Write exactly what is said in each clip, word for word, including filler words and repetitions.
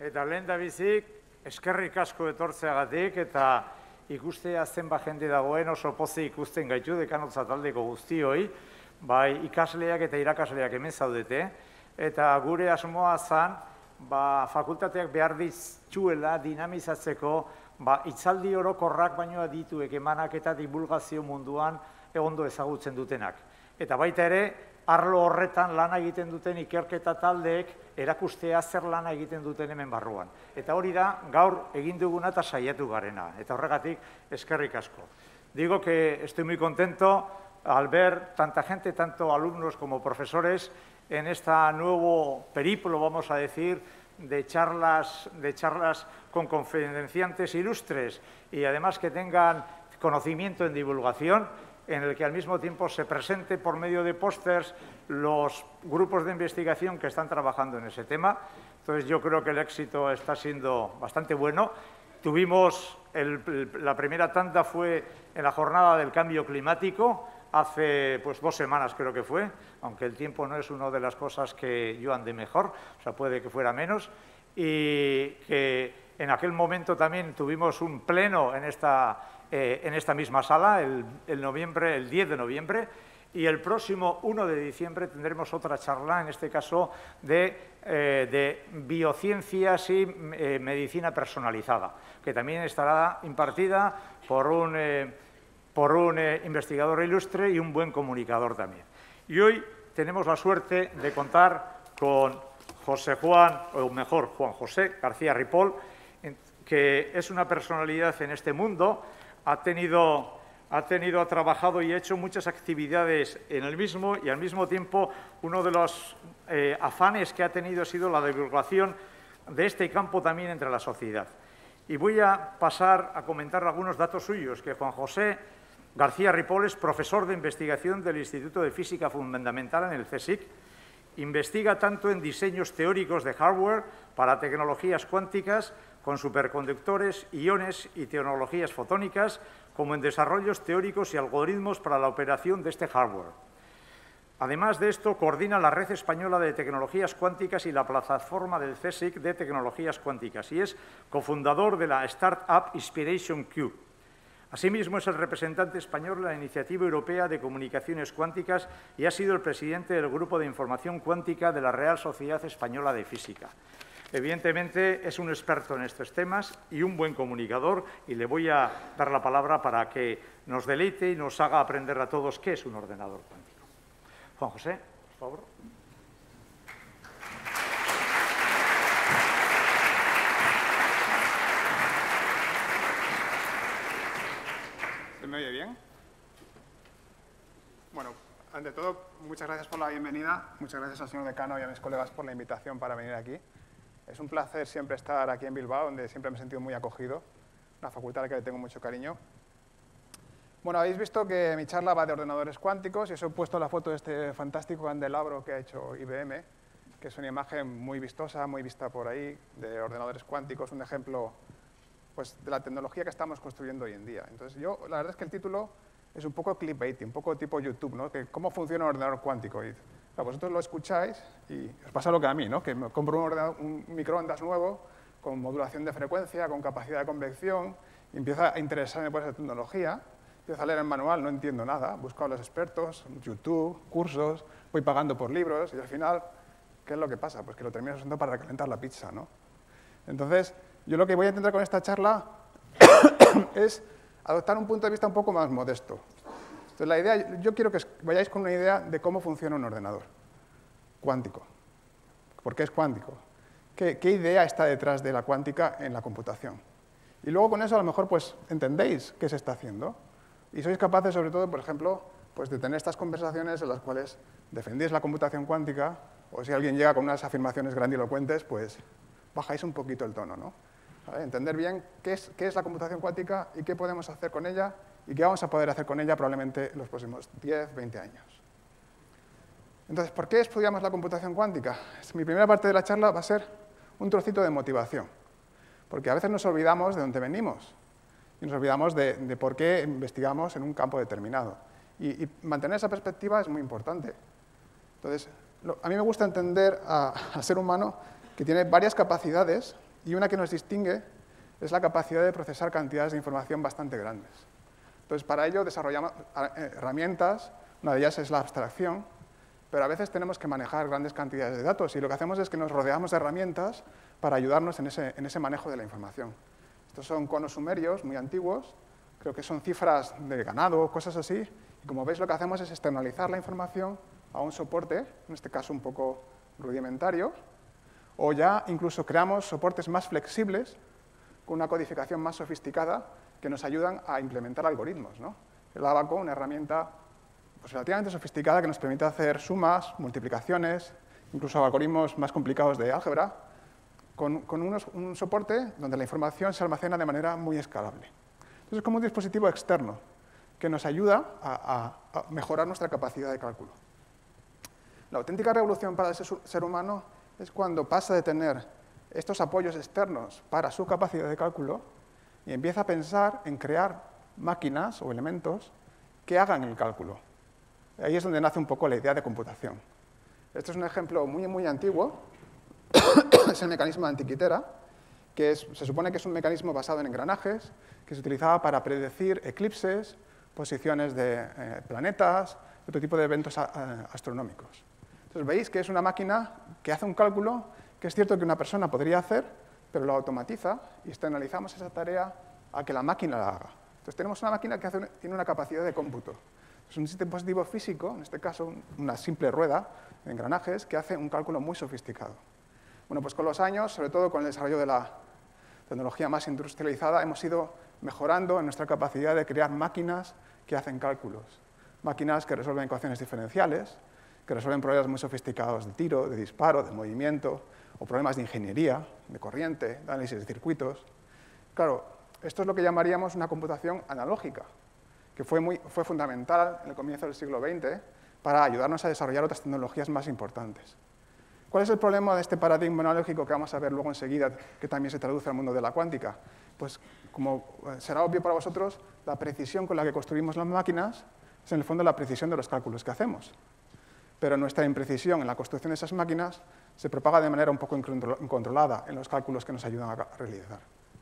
Eta lehen da bizik, eskerrik asko etortzeagatik eta ikustea zenbat jende dagoen oso pozik ikusten gaitu dekanotza taldeko guztioi, bai ikasleak eta irakasleak hemen zaudete, eta gure asmoa zan, ba, fakultateak behar ditzuela dinamizatzeko ba, itzaldi orokorrak baino adituek emanak eta divulgazio munduan ondo ezagutzen dutenak. Eta baita ere, arlo horretan lana egiten duten ikerketa taldeek erakustea zer lana egiten duten hemen barruan. Eta hori da, gaur egin duguna eta saiatu garena. Eta horregatik, eskerrik asko. Digo que estoy muy contento al ver tanta gente, tanto alumnos como profesores, en este nuevo periplo, vamos a decir, de charlas, de charlas con conferenciantes ilustres y además que tengan conocimiento en divulgación, en el que al mismo tiempo se presente por medio de pósters los grupos de investigación que están trabajando en ese tema. Entonces yo creo que el éxito está siendo bastante bueno. Tuvimos, el, la primera tanda fue en la jornada del cambio climático, hace pues dos semanas creo que fue, aunque el tiempo no es una de las cosas que yo ande mejor, o sea, puede que fuera menos, y que en aquel momento también tuvimos un pleno en esta, eh, en esta misma sala, el, el, noviembre, el diez de noviembre, y el próximo uno de diciembre tendremos otra charla, en este caso de, eh, de biociencias y eh, medicina personalizada, que también estará impartida por un... Eh, por un eh, investigador ilustre y un buen comunicador también. Y hoy tenemos la suerte de contar con José Juan, o mejor, Juan José García Ripoll, que es una personalidad en este mundo, ha tenido, ha tenido, ha trabajado y ha hecho muchas actividades en el mismo y al mismo tiempo uno de los eh, afanes que ha tenido ha sido la divulgación de este campo también entre la sociedad. Y voy a pasar a comentar algunos datos suyos, que Juan José García Ripoll es profesor de investigación del Instituto de Física Fundamental en el CSIC. Investiga tanto en diseños teóricos de hardware para tecnologías cuánticas con superconductores, iones y tecnologías fotónicas, como en desarrollos teóricos y algoritmos para la operación de este hardware. Además de esto, coordina la Red Española de Tecnologías Cuánticas y la plataforma del CSIC de Tecnologías Cuánticas y es cofundador de la Startup Inspiration Q. Asimismo, es el representante español de la Iniciativa Europea de Comunicaciones Cuánticas y ha sido el presidente del Grupo de Información Cuántica de la Real Sociedad Española de Física. Evidentemente, es un experto en estos temas y un buen comunicador, y le voy a dar la palabra para que nos deleite y nos haga aprender a todos qué es un ordenador cuántico. Juan José, por favor. ¿Se me oye bien? Bueno, ante todo, muchas gracias por la bienvenida. Muchas gracias al señor decano y a mis colegas por la invitación para venir aquí. Es un placer siempre estar aquí en Bilbao, donde siempre me he sentido muy acogido, una facultad a la que le tengo mucho cariño. Bueno, habéis visto que mi charla va de ordenadores cuánticos y os he puesto la foto de este fantástico candelabro que ha hecho I B M, que es una imagen muy vistosa, muy vista por ahí, de ordenadores cuánticos, un ejemplo pues, de la tecnología que estamos construyendo hoy en día. Entonces, yo, la verdad es que el título es un poco clickbait, un poco tipo YouTube, ¿no? Que ¿cómo funciona un ordenador cuántico? Y, claro, vosotros lo escucháis y os pasa lo que a mí, ¿no? Que me compro un, ordenador, un microondas nuevo con modulación de frecuencia, con capacidad de convección, y empieza a interesarme por esa tecnología. Empiezo a leer el manual, no entiendo nada, busco a los expertos, YouTube, cursos, voy pagando por libros y al final, ¿qué es lo que pasa? Pues que lo termino usando para recalentar la pizza, ¿no? Entonces, yo lo que voy a intentar con esta charla es adoptar un punto de vista un poco más modesto. Entonces, la idea, yo quiero que vayáis con una idea de cómo funciona un ordenador cuántico. ¿Por qué es cuántico? ¿Qué, qué idea está detrás de la cuántica en la computación? Y luego con eso a lo mejor pues entendéis qué se está haciendo. Y sois capaces, sobre todo, por ejemplo, pues de tener estas conversaciones en las cuales defendéis la computación cuántica, o si alguien llega con unas afirmaciones grandilocuentes, pues bajáis un poquito el tono, ¿no? ¿Vale? Entender bien qué es, qué es la computación cuántica y qué podemos hacer con ella y qué vamos a poder hacer con ella probablemente en los próximos diez, veinte años. Entonces, ¿por qué estudiamos la computación cuántica? Mi primera parte de la charla va a ser un trocito de motivación, porque a veces nos olvidamos de dónde venimos. Y nos olvidamos de, de por qué investigamos en un campo determinado. Y, y mantener esa perspectiva es muy importante. Entonces, lo, a mí me gusta entender a, al ser humano que tiene varias capacidades y una que nos distingue es la capacidad de procesar cantidades de información bastante grandes. Entonces, para ello desarrollamos herramientas, una de ellas es la abstracción, pero a veces tenemos que manejar grandes cantidades de datos y lo que hacemos es que nos rodeamos de herramientas para ayudarnos en ese, en ese manejo de la información. Estos son conos sumerios muy antiguos, creo que son cifras de ganado, cosas así, y como veis lo que hacemos es externalizar la información a un soporte, en este caso un poco rudimentario, o ya incluso creamos soportes más flexibles con una codificación más sofisticada que nos ayudan a implementar algoritmos, ¿no? El Abaco, una herramienta pues, relativamente sofisticada que nos permite hacer sumas, multiplicaciones, incluso algoritmos más complicados de álgebra, con, con unos, un soporte donde la información se almacena de manera muy escalable. Entonces, es como un dispositivo externo que nos ayuda a, a, a mejorar nuestra capacidad de cálculo. La auténtica revolución para el ser humano es cuando pasa de tener estos apoyos externos para su capacidad de cálculo y empieza a pensar en crear máquinas o elementos que hagan el cálculo. Ahí es donde nace un poco la idea de computación. Este es un ejemplo muy, muy antiguo, es el mecanismo de Antikythera, que es, se supone que es un mecanismo basado en engranajes, que se utilizaba para predecir eclipses, posiciones de eh, planetas, otro tipo de eventos a, astronómicos. Entonces veis que es una máquina que hace un cálculo que es cierto que una persona podría hacer, pero lo automatiza y externalizamos esa tarea a que la máquina la haga. Entonces tenemos una máquina que hace, tiene una capacidad de cómputo. Es un dispositivo físico, en este caso una simple rueda de engranajes, que hace un cálculo muy sofisticado. Bueno, pues con los años, sobre todo con el desarrollo de la tecnología más industrializada, hemos ido mejorando en nuestra capacidad de crear máquinas que hacen cálculos. Máquinas que resuelven ecuaciones diferenciales, que resuelven problemas muy sofisticados de tiro, de disparo, de movimiento, o problemas de ingeniería, de corriente, de análisis de circuitos. Claro, esto es lo que llamaríamos una computación analógica, que fue, muy, fue fundamental en el comienzo del siglo veinte para ayudarnos a desarrollar otras tecnologías más importantes. ¿Cuál es el problema de este paradigma analógico que vamos a ver luego enseguida, que también se traduce al mundo de la cuántica? Pues, como será obvio para vosotros, la precisión con la que construimos las máquinas es, en el fondo, la precisión de los cálculos que hacemos. Pero nuestra imprecisión en la construcción de esas máquinas se propaga de manera un poco incontrolada en los cálculos que nos ayudan a realizar.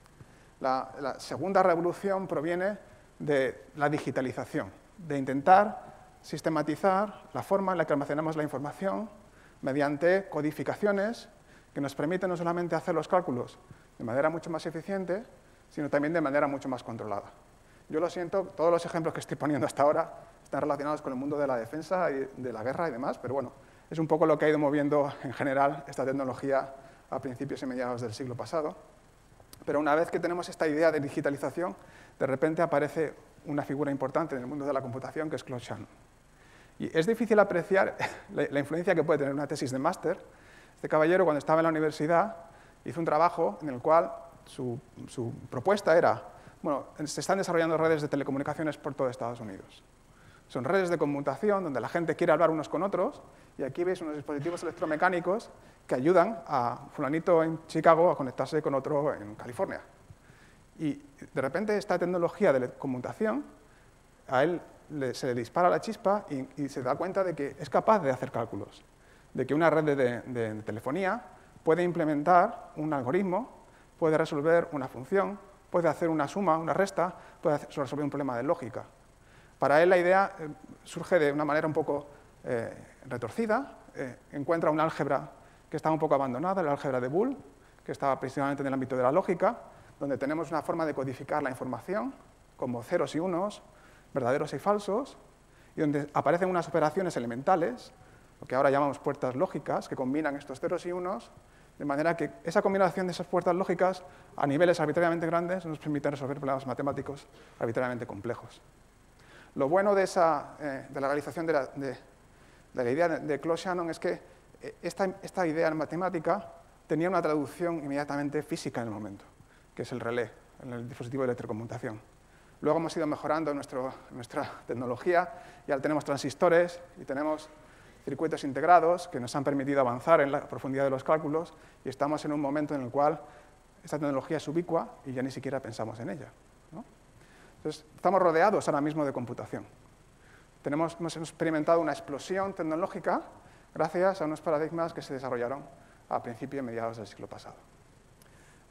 La, la segunda revolución proviene de la digitalización, de intentar sistematizar la forma en la que almacenamos la información mediante codificaciones que nos permiten no solamente hacer los cálculos de manera mucho más eficiente, sino también de manera mucho más controlada. Yo lo siento, todos los ejemplos que estoy poniendo hasta ahora están relacionados con el mundo de la defensa y de la guerra y demás, pero bueno, es un poco lo que ha ido moviendo en general esta tecnología a principios y mediados del siglo pasado. Pero una vez que tenemos esta idea de digitalización, de repente aparece una figura importante en el mundo de la computación, que es Claude Shannon. Y es difícil apreciar la, la influencia que puede tener una tesis de máster. Este caballero, cuando estaba en la universidad, hizo un trabajo en el cual su, su propuesta era, bueno, se están desarrollando redes de telecomunicaciones por todo Estados Unidos. Son redes de conmutación donde la gente quiere hablar unos con otros, y aquí veis unos dispositivos electromecánicos que ayudan a fulanito en Chicago a conectarse con otro en California. Y de repente esta tecnología de conmutación, a él le, se le dispara la chispa y, y se da cuenta de que es capaz de hacer cálculos, de que una red de, de, de telefonía puede implementar un algoritmo, puede resolver una función, puede hacer una suma, una resta, puede hacer, resolver un problema de lógica. Para él la idea eh, surge de una manera un poco eh, retorcida, eh, encuentra un álgebra que estaba un poco abandonada, el álgebra de Boole, que estaba principalmente en el ámbito de la lógica, donde tenemos una forma de codificar la información, como ceros y unos, verdaderos y falsos, y donde aparecen unas operaciones elementales, lo que ahora llamamos puertas lógicas, que combinan estos ceros y unos, de manera que esa combinación de esas puertas lógicas a niveles arbitrariamente grandes nos permite resolver problemas matemáticos arbitrariamente complejos. Lo bueno de, esa, eh, de la realización de la, de, de la idea de, de Claude Shannon es que esta, esta idea en matemática tenía una traducción inmediatamente física en el momento, que es el relé, en el dispositivo de electroconmutación. Luego hemos ido mejorando nuestro, nuestra tecnología y ahora tenemos transistores y tenemos circuitos integrados que nos han permitido avanzar en la profundidad de los cálculos y estamos en un momento en el cual esta tecnología es ubicua y ya ni siquiera pensamos en ella, ¿no? Entonces, estamos rodeados ahora mismo de computación. Tenemos, hemos experimentado una explosión tecnológica gracias a unos paradigmas que se desarrollaron a principios y mediados del siglo pasado.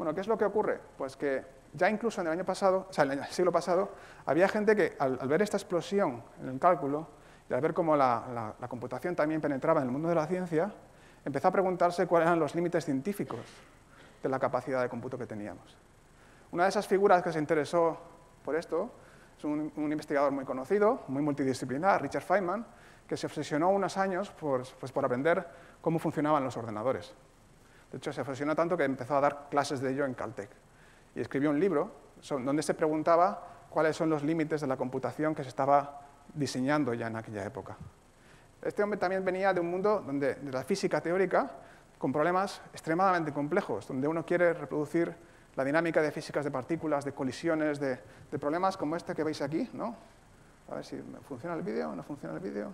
Bueno, ¿qué es lo que ocurre? Pues que ya incluso en el año pasado, o sea, en el siglo pasado, había gente que al, al ver esta explosión en el cálculo y al ver cómo la, la, la computación también penetraba en el mundo de la ciencia, empezó a preguntarse cuáles eran los límites científicos de la capacidad de cómputo que teníamos. Una de esas figuras que se interesó por esto es un, un investigador muy conocido, muy multidisciplinar, Richard Feynman, que se obsesionó unos años por, pues, por aprender cómo funcionaban los ordenadores. De hecho, se obsesionó tanto que empezó a dar clases de ello en Caltech. Y escribió un libro donde se preguntaba cuáles son los límites de la computación que se estaba diseñando ya en aquella época. Este hombre también venía de un mundo donde, de la física teórica, con problemas extremadamente complejos, donde uno quiere reproducir la dinámica de físicas de partículas, de colisiones, de, de problemas como este que veis aquí, ¿no? A ver si funciona el vídeo o no funciona el vídeo.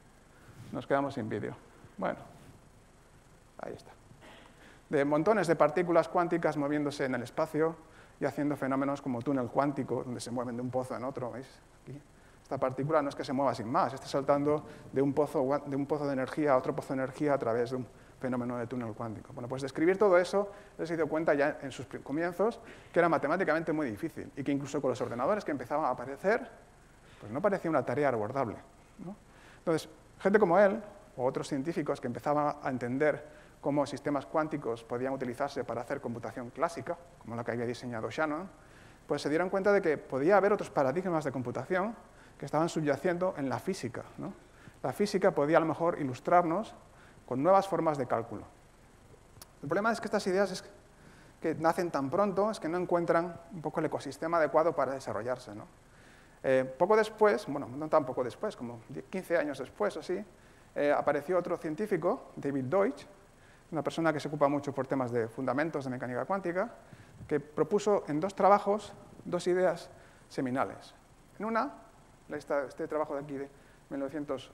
Nos quedamos sin vídeo. Bueno, ahí está. De montones de partículas cuánticas moviéndose en el espacio y haciendo fenómenos como túnel cuántico, donde se mueven de un pozo en otro, ¿veis? Aquí. Esta partícula no es que se mueva sin más, está saltando de un pozo de, un pozo de energía a otro pozo de energía a través de un fenómeno de túnel cuántico. Bueno, pues describir todo eso, él se dio cuenta ya en sus comienzos que era matemáticamente muy difícil y que incluso con los ordenadores que empezaban a aparecer, pues no parecía una tarea abordable, ¿no? Entonces, gente como él, o otros científicos que empezaban a entender cómo sistemas cuánticos podían utilizarse para hacer computación clásica, como la que había diseñado Shannon, pues se dieron cuenta de que podía haber otros paradigmas de computación que estaban subyaciendo en la física, ¿no? La física podía a lo mejor ilustrarnos con nuevas formas de cálculo. El problema es que estas ideas es que nacen tan pronto, es que no encuentran un poco el ecosistema adecuado para desarrollarse, ¿no? Eh, poco después, bueno, no tan poco después, como quince años después o así, eh, apareció otro científico, David Deutsch, una persona que se ocupa mucho por temas de fundamentos de mecánica cuántica, que propuso en dos trabajos dos ideas seminales. En una, este trabajo de aquí de mil novecientos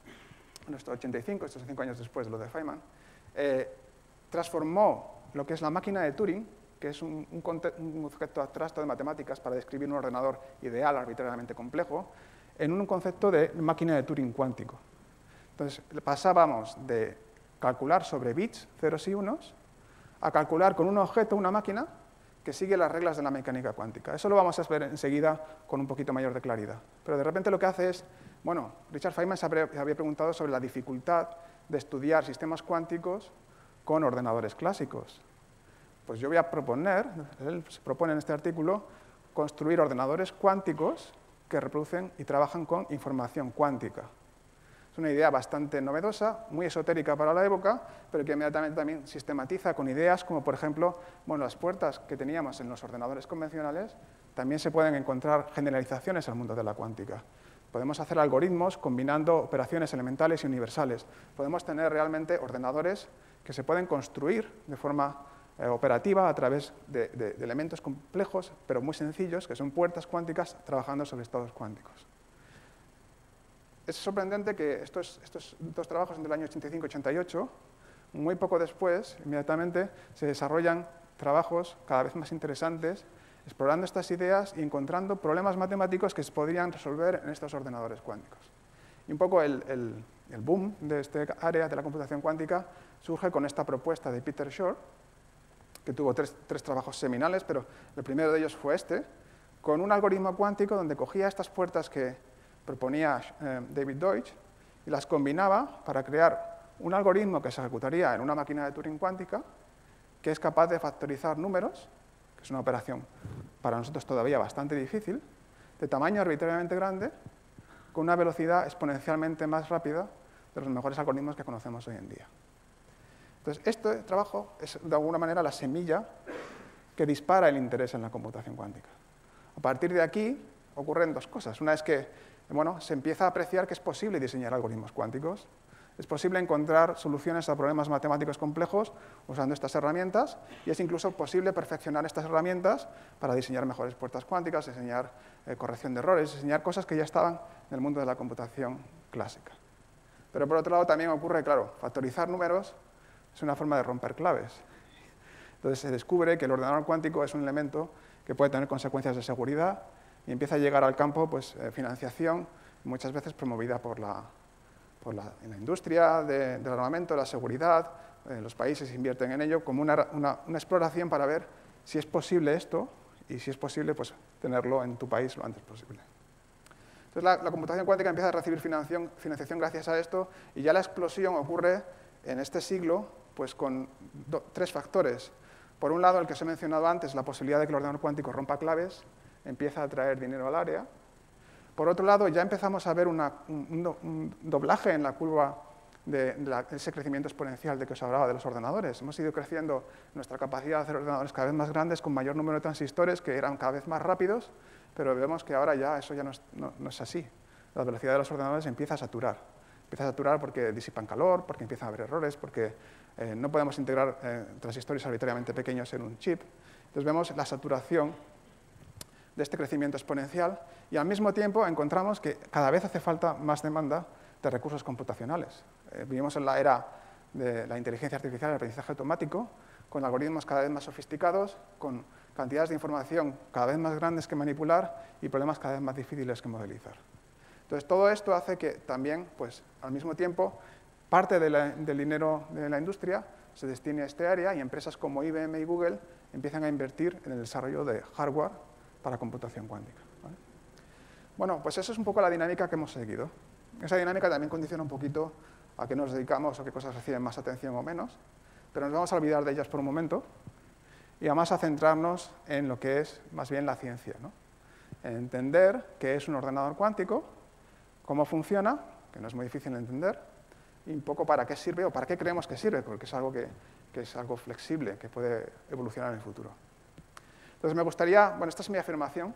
ochenta y cinco, estos cinco años después de lo de Feynman, eh, transformó lo que es la máquina de Turing, que es un, un, un concepto abstracto de matemáticas para describir un ordenador ideal arbitrariamente complejo, en un concepto de máquina de Turing cuántico. Entonces, pasábamos de calcular sobre bits, ceros y unos, a calcular con un objeto, una máquina, que sigue las reglas de la mecánica cuántica. Eso lo vamos a ver enseguida con un poquito mayor de claridad. Pero de repente lo que hace es, bueno, Richard Feynman se había preguntado sobre la dificultad de estudiar sistemas cuánticos con ordenadores clásicos. Pues yo voy a proponer, él se propone en este artículo, construir ordenadores cuánticos que reproducen y trabajan con información cuántica. Es una idea bastante novedosa, muy esotérica para la época, pero que inmediatamente también sistematiza con ideas como, por ejemplo, bueno, las puertas que teníamos en los ordenadores convencionales, también se pueden encontrar generalizaciones al mundo de la cuántica. Podemos hacer algoritmos combinando operaciones elementales y universales. Podemos tener realmente ordenadores que se pueden construir de forma eh, operativa a través de, de, de elementos complejos, pero muy sencillos, que son puertas cuánticas trabajando sobre estados cuánticos. Es sorprendente que estos, estos dos trabajos entre el año ochenta y cinco y ochenta y ocho, muy poco después, inmediatamente, se desarrollan trabajos cada vez más interesantes, explorando estas ideas y encontrando problemas matemáticos que se podrían resolver en estos ordenadores cuánticos. Y un poco el, el, el boom de esta área de la computación cuántica surge con esta propuesta de Peter Shor, que tuvo tres, tres trabajos seminales, pero el primero de ellos fue este, con un algoritmo cuántico donde cogía estas puertas que proponía eh, David Deutsch y las combinaba para crear un algoritmo que se ejecutaría en una máquina de Turing cuántica que es capaz de factorizar números, que es una operación para nosotros todavía bastante difícil, de tamaño arbitrariamente grande, con una velocidad exponencialmente más rápida de los mejores algoritmos que conocemos hoy en día. Entonces, este trabajo es de alguna manera la semilla que dispara el interés en la computación cuántica. A partir de aquí ocurren dos cosas. Una es que bueno, se empieza a apreciar que es posible diseñar algoritmos cuánticos. Es posible encontrar soluciones a problemas matemáticos complejos usando estas herramientas y es incluso posible perfeccionar estas herramientas para diseñar mejores puertas cuánticas, diseñar eh, corrección de errores, diseñar cosas que ya estaban en el mundo de la computación clásica. Pero por otro lado también ocurre, claro, factorizar números es una forma de romper claves. Entonces se descubre que el ordenador cuántico es un elemento que puede tener consecuencias de seguridad y empieza a llegar al campo pues, eh, financiación, muchas veces promovida por la, por la, en la industria de, del armamento, la seguridad, eh, los países invierten en ello como una, una, una exploración para ver si es posible esto y si es posible pues, tenerlo en tu país lo antes posible. Entonces la, la computación cuántica empieza a recibir financiación, financiación gracias a esto y ya la explosión ocurre en este siglo pues, con do, tres factores. Por un lado, el que os he mencionado antes, la posibilidad de que el ordenador cuántico rompa claves, empieza a traer dinero al área. Por otro lado, ya empezamos a ver una, un, un doblaje en la curva de, de, la, de ese crecimiento exponencial de que os hablaba de los ordenadores. Hemos ido creciendo nuestra capacidad de hacer ordenadores cada vez más grandes, con mayor número de transistores, que eran cada vez más rápidos, pero vemos que ahora ya eso ya no es, no, no es así. La velocidad de los ordenadores empieza a saturar. Empieza a saturar porque disipan calor, porque empiezan a haber errores, porque eh, no podemos integrar eh, transistores arbitrariamente pequeños en un chip. Entonces vemos la saturación de este crecimiento exponencial y al mismo tiempo encontramos que cada vez hace falta más demanda de recursos computacionales. Eh, vivimos en la era de la inteligencia artificial y el aprendizaje automático, con algoritmos cada vez más sofisticados, con cantidades de información cada vez más grandes que manipular y problemas cada vez más difíciles que modelizar. Entonces, todo esto hace que también, pues, al mismo tiempo, parte de la, del dinero de la industria se destine a este área y empresas como I B M y Google empiezan a invertir en el desarrollo de hardware para computación cuántica. ¿Vale? Bueno, pues eso es un poco la dinámica que hemos seguido. Esa dinámica también condiciona un poquito a qué nos dedicamos o qué cosas reciben más atención o menos, pero nos vamos a olvidar de ellas por un momento y además a centrarnos en lo que es más bien la ciencia, ¿no? En entender qué es un ordenador cuántico, cómo funciona, que no es muy difícil de entender, y un poco para qué sirve o para qué creemos que sirve, porque es algo que, que es algo flexible, que puede evolucionar en el futuro. Entonces me gustaría, bueno, esta es mi afirmación,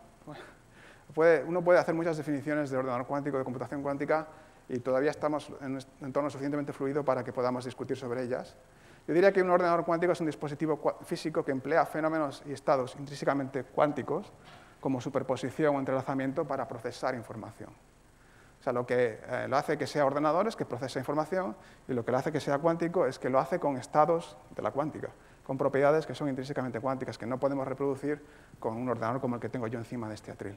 puede, uno puede hacer muchas definiciones de ordenador cuántico, de computación cuántica, y todavía estamos en un entorno suficientemente fluido para que podamos discutir sobre ellas. Yo diría que un ordenador cuántico es un dispositivo físico que emplea fenómenos y estados intrínsecamente cuánticos, como superposición o entrelazamiento, para procesar información. O sea, lo que eh, lo hace que sea ordenador es que procesa información, y lo que lo hace que sea cuántico es que lo hace con estados de la cuántica, con propiedades que son intrínsecamente cuánticas, que no podemos reproducir con un ordenador como el que tengo yo encima de este atril.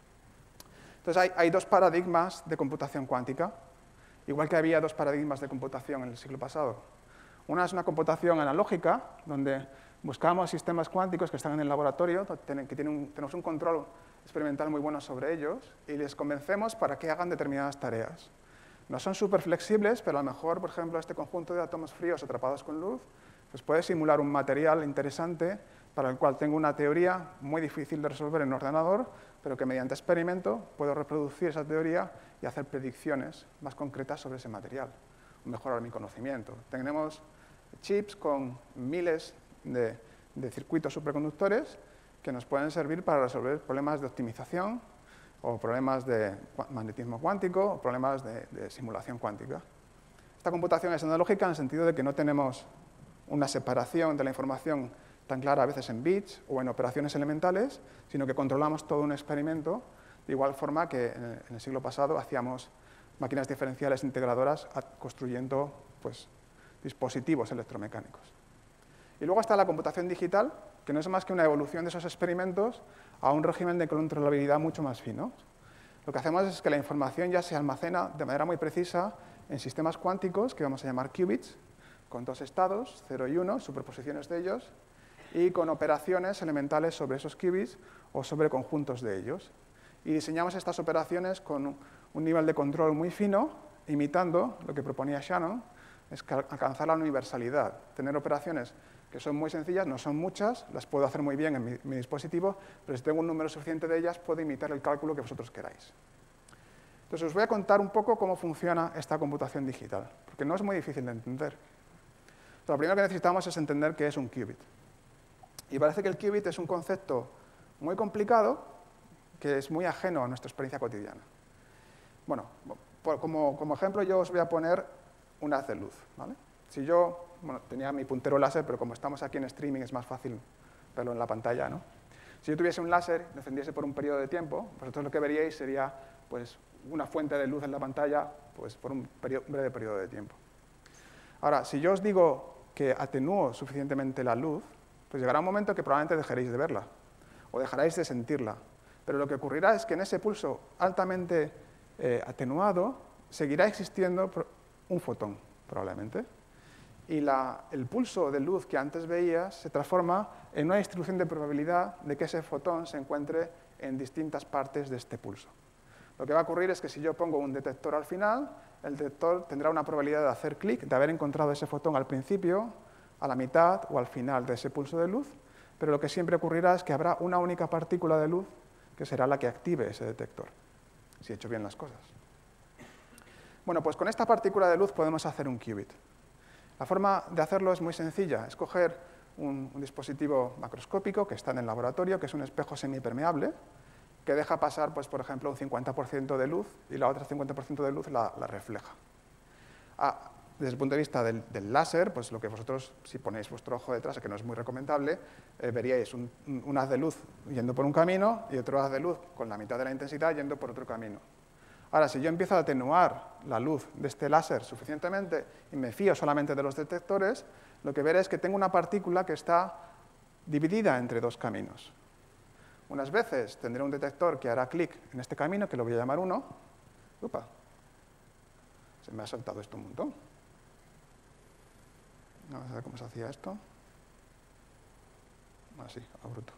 Entonces, hay, hay dos paradigmas de computación cuántica, igual que había dos paradigmas de computación en el siglo pasado. Una es una computación analógica, donde buscamos sistemas cuánticos que están en el laboratorio, que tienen un, tenemos un control experimental muy bueno sobre ellos, y les convencemos para que hagan determinadas tareas. No son súper flexibles, pero a lo mejor, por ejemplo, este conjunto de átomos fríos atrapados con luz, pues puede simular un material interesante para el cual tengo una teoría muy difícil de resolver en un ordenador, pero que mediante experimento puedo reproducir esa teoría y hacer predicciones más concretas sobre ese material, mejorar mi conocimiento. Tenemos chips con miles de, de circuitos superconductores que nos pueden servir para resolver problemas de optimización o problemas de magnetismo cuántico o problemas de, de simulación cuántica. Esta computación es analógica en el sentido de que no tenemos una separación de la información tan clara a veces en bits o en operaciones elementales, sino que controlamos todo un experimento, de igual forma que en el siglo pasado hacíamos máquinas diferenciales integradoras construyendo pues, dispositivos electromecánicos. Y luego está la computación digital, que no es más que una evolución de esos experimentos a un régimen de controlabilidad mucho más fino. Lo que hacemos es que la información ya se almacena de manera muy precisa en sistemas cuánticos, que vamos a llamar qubits, con dos estados, cero y uno, superposiciones de ellos, y con operaciones elementales sobre esos qubits o sobre conjuntos de ellos. Y diseñamos estas operaciones con un nivel de control muy fino, imitando lo que proponía Shannon, es alcanzar la universalidad, tener operaciones que son muy sencillas, no son muchas, las puedo hacer muy bien en mi, mi dispositivo, pero si tengo un número suficiente de ellas, puedo imitar el cálculo que vosotros queráis. Entonces, os voy a contar un poco cómo funciona esta computación digital, porque no es muy difícil de entender. Lo primero que necesitamos es entender qué es un qubit. Y parece que el qubit es un concepto muy complicado, que es muy ajeno a nuestra experiencia cotidiana. Bueno, por, como, como ejemplo, yo os voy a poner un haz de luz, ¿vale? Si yo, bueno, tenía mi puntero láser, pero como estamos aquí en streaming es más fácil verlo en la pantalla, ¿no? Si yo tuviese un láser y lo encendiese por un periodo de tiempo, vosotros lo que veríais sería pues, una fuente de luz en la pantalla pues, por un, periodo, un breve periodo de tiempo. Ahora, si yo os digo que atenúo suficientemente la luz, pues llegará un momento que probablemente dejaréis de verla o dejaréis de sentirla. Pero lo que ocurrirá es que en ese pulso altamente eh, atenuado seguirá existiendo un fotón, probablemente. y la, el pulso de luz que antes veías se transforma en una distribución de probabilidad de que ese fotón se encuentre en distintas partes de este pulso. Lo que va a ocurrir es que si yo pongo un detector al final, el detector tendrá una probabilidad de hacer clic, de haber encontrado ese fotón al principio, a la mitad o al final de ese pulso de luz, pero lo que siempre ocurrirá es que habrá una única partícula de luz que será la que active ese detector, si he hecho bien las cosas. Bueno, pues con esta partícula de luz podemos hacer un qubit. La forma de hacerlo es muy sencilla, es coger un, un dispositivo macroscópico que está en el laboratorio, que es un espejo semipermeable, que deja pasar, pues, por ejemplo, un cincuenta por ciento de luz y la otra cincuenta por ciento de luz la, la refleja. Ah, desde el punto de vista del, del láser, pues lo que vosotros, si ponéis vuestro ojo detrás, que no es muy recomendable, eh, veríais un, un haz de luz yendo por un camino y otro haz de luz con la mitad de la intensidad yendo por otro camino. Ahora, si yo empiezo a atenuar la luz de este láser suficientemente y me fío solamente de los detectores, lo que veré es que tengo una partícula que está dividida entre dos caminos. Unas veces tendré un detector que hará clic en este camino, que lo voy a llamar uno. Upa, se me ha saltado esto un montón. Vamos a ver cómo se hacía esto. Así, a bruto.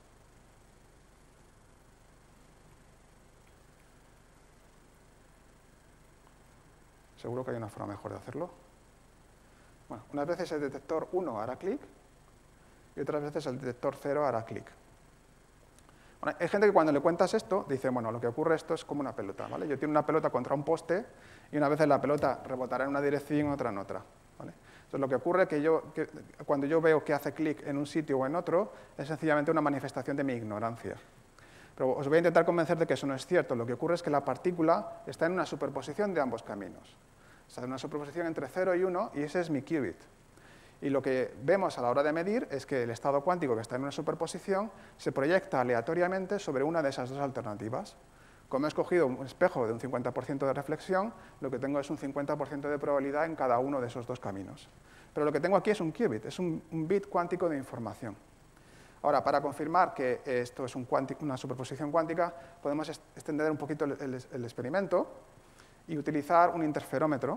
Seguro que hay una forma mejor de hacerlo. Bueno, unas veces el detector uno hará clic y otras veces el detector cero hará clic. Bueno, hay gente que cuando le cuentas esto dice, bueno, lo que ocurre esto es como una pelota, ¿vale? Yo tengo una pelota contra un poste y una vez la pelota rebotará en una dirección y otra en otra, ¿vale? Entonces, lo que ocurre es que, yo, que cuando yo veo que hace clic en un sitio o en otro es sencillamente una manifestación de mi ignorancia. Pero os voy a intentar convencer de que eso no es cierto. Lo que ocurre es que la partícula está en una superposición de ambos caminos. Está en una superposición entre cero y uno y ese es mi qubit. Y lo que vemos a la hora de medir es que el estado cuántico que está en una superposición se proyecta aleatoriamente sobre una de esas dos alternativas. Como he escogido un espejo de un cincuenta por ciento de reflexión, lo que tengo es un cincuenta por ciento de probabilidad en cada uno de esos dos caminos. Pero lo que tengo aquí es un qubit, es un, un bit cuántico de información. Ahora, para confirmar que esto es un cuántico, una superposición cuántica, podemos extender un poquito el, el, el experimento y utilizar un interferómetro,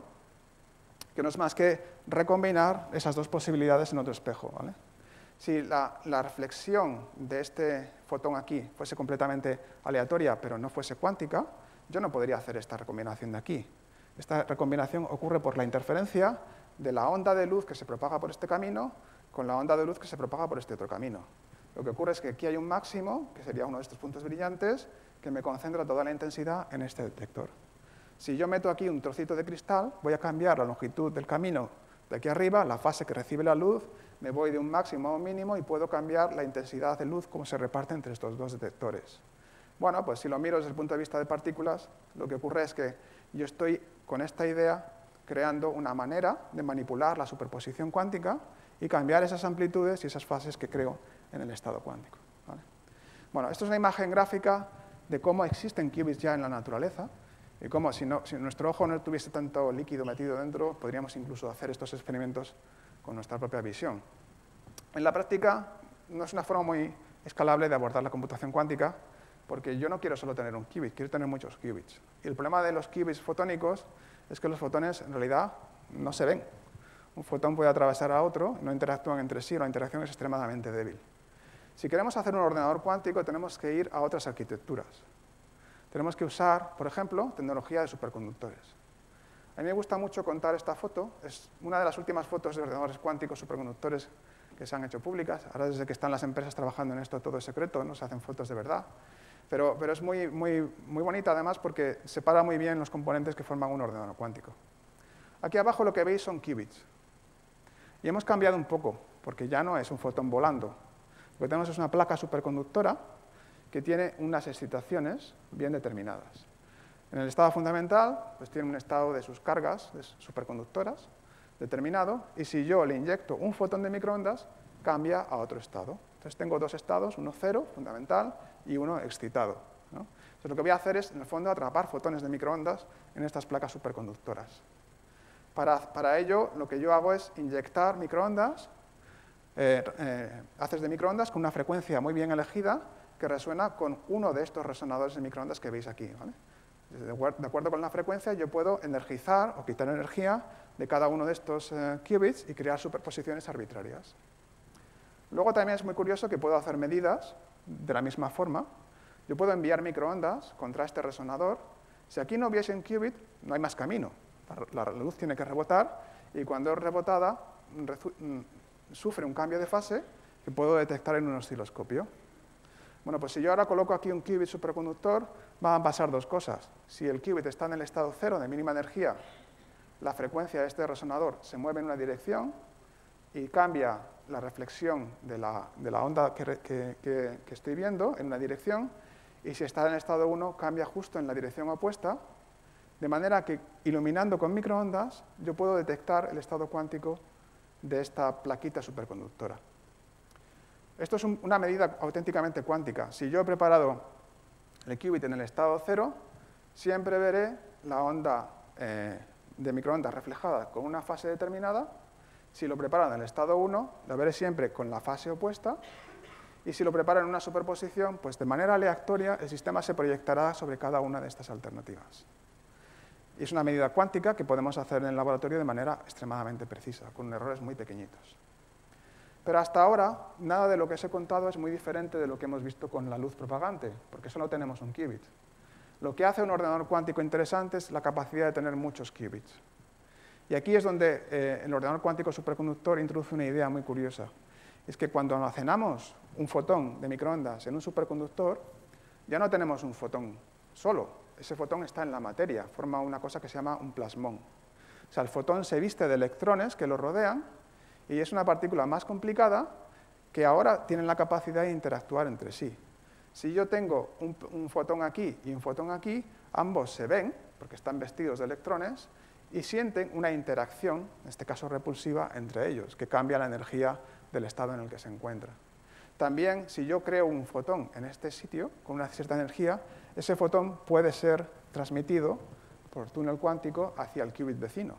que no es más que recombinar esas dos posibilidades en otro espejo, ¿vale? Si la, la reflexión de este fotón aquí fuese completamente aleatoria, pero no fuese cuántica, yo no podría hacer esta recombinación de aquí. Esta recombinación ocurre por la interferencia de la onda de luz que se propaga por este camino con la onda de luz que se propaga por este otro camino. Lo que ocurre es que aquí hay un máximo, que sería uno de estos puntos brillantes, que me concentra toda la intensidad en este detector. Si yo meto aquí un trocito de cristal, voy a cambiar la longitud del camino de aquí arriba, la fase que recibe la luz, me voy de un máximo a un mínimo y puedo cambiar la intensidad de luz como se reparte entre estos dos detectores. Bueno, pues si lo miro desde el punto de vista de partículas, lo que ocurre es que yo estoy con esta idea creando una manera de manipular la superposición cuántica y cambiar esas amplitudes y esas fases que creo en el estado cuántico, ¿vale? Bueno, esto es una imagen gráfica de cómo existen qubits ya en la naturaleza y cómo, si, no, si nuestro ojo no tuviese tanto líquido metido dentro, podríamos incluso hacer estos experimentos con nuestra propia visión. En la práctica, no es una forma muy escalable de abordar la computación cuántica, porque yo no quiero solo tener un qubit, quiero tener muchos qubits. Y el problema de los qubits fotónicos es que los fotones, en realidad, no se ven. Un fotón puede atravesar a otro, no interactúan entre sí, la interacción es extremadamente débil. Si queremos hacer un ordenador cuántico, tenemos que ir a otras arquitecturas. Tenemos que usar, por ejemplo, tecnología de superconductores. A mí me gusta mucho contar esta foto. Es una de las últimas fotos de ordenadores cuánticos superconductores que se han hecho públicas. Ahora, desde que están las empresas trabajando en esto, todo es secreto, no se hacen fotos de verdad. Pero, pero es muy, muy, muy bonita, además, porque separa muy bien los componentes que forman un ordenador cuántico. Aquí abajo lo que veis son qubits. Y hemos cambiado un poco, porque ya no es un fotón volando. Lo que tenemos es una placa superconductora que tiene unas excitaciones bien determinadas. En el estado fundamental, pues tiene un estado de sus cargas de superconductoras determinado, y si yo le inyecto un fotón de microondas, cambia a otro estado. Entonces tengo dos estados, uno cero, fundamental, y uno excitado, ¿no? Entonces lo que voy a hacer es, en el fondo, atrapar fotones de microondas en estas placas superconductoras. Para, para ello, lo que yo hago es inyectar microondas, eh, eh, haces de microondas con una frecuencia muy bien elegida que resuena con uno de estos resonadores de microondas que veis aquí, ¿vale? De acuerdo con la frecuencia, yo puedo energizar o quitar energía de cada uno de estos eh, qubits y crear superposiciones arbitrarias. Luego también es muy curioso que puedo hacer medidas de la misma forma. Yo puedo enviar microondas contra este resonador. Si aquí no hubiese un qubit, no hay más camino. La luz tiene que rebotar y cuando es rebotada sufre un cambio de fase que puedo detectar en un osciloscopio. Bueno, pues si yo ahora coloco aquí un qubit superconductor, van a pasar dos cosas. Si el qubit está en el estado cero de mínima energía, la frecuencia de este resonador se mueve en una dirección y cambia la reflexión de la, de la onda que, que, que, que estoy viendo en una dirección, y si está en el estado uno, cambia justo en la dirección opuesta, de manera que, iluminando con microondas, yo puedo detectar el estado cuántico de esta plaquita superconductora. Esto es un, una medida auténticamente cuántica. Si yo he preparado el qubit en el estado cero, siempre veré la onda eh, de microondas reflejada con una fase determinada. Si lo preparo en el estado uno, lo veré siempre con la fase opuesta. Y si lo preparo en una superposición, pues de manera aleatoria el sistema se proyectará sobre cada una de estas alternativas. Y es una medida cuántica que podemos hacer en el laboratorio de manera extremadamente precisa, con errores muy pequeñitos. Pero hasta ahora, nada de lo que os he contado es muy diferente de lo que hemos visto con la luz propagante, porque solo tenemos un qubit. Lo que hace un ordenador cuántico interesante es la capacidad de tener muchos qubits. Y aquí es donde eh, el ordenador cuántico superconductor introduce una idea muy curiosa. Es que cuando almacenamos un fotón de microondas en un superconductor, ya no tenemos un fotón solo. Ese fotón está en la materia, forma una cosa que se llama un plasmón. O sea, el fotón se viste de electrones que lo rodean y es una partícula más complicada que ahora tienen la capacidad de interactuar entre sí. Si yo tengo un, un fotón aquí y un fotón aquí, ambos se ven, porque están vestidos de electrones, y sienten una interacción, en este caso repulsiva, entre ellos, que cambia la energía del estado en el que se encuentra. También, si yo creo un fotón en este sitio, con una cierta energía, ese fotón puede ser transmitido por túnel cuántico hacia el qubit vecino.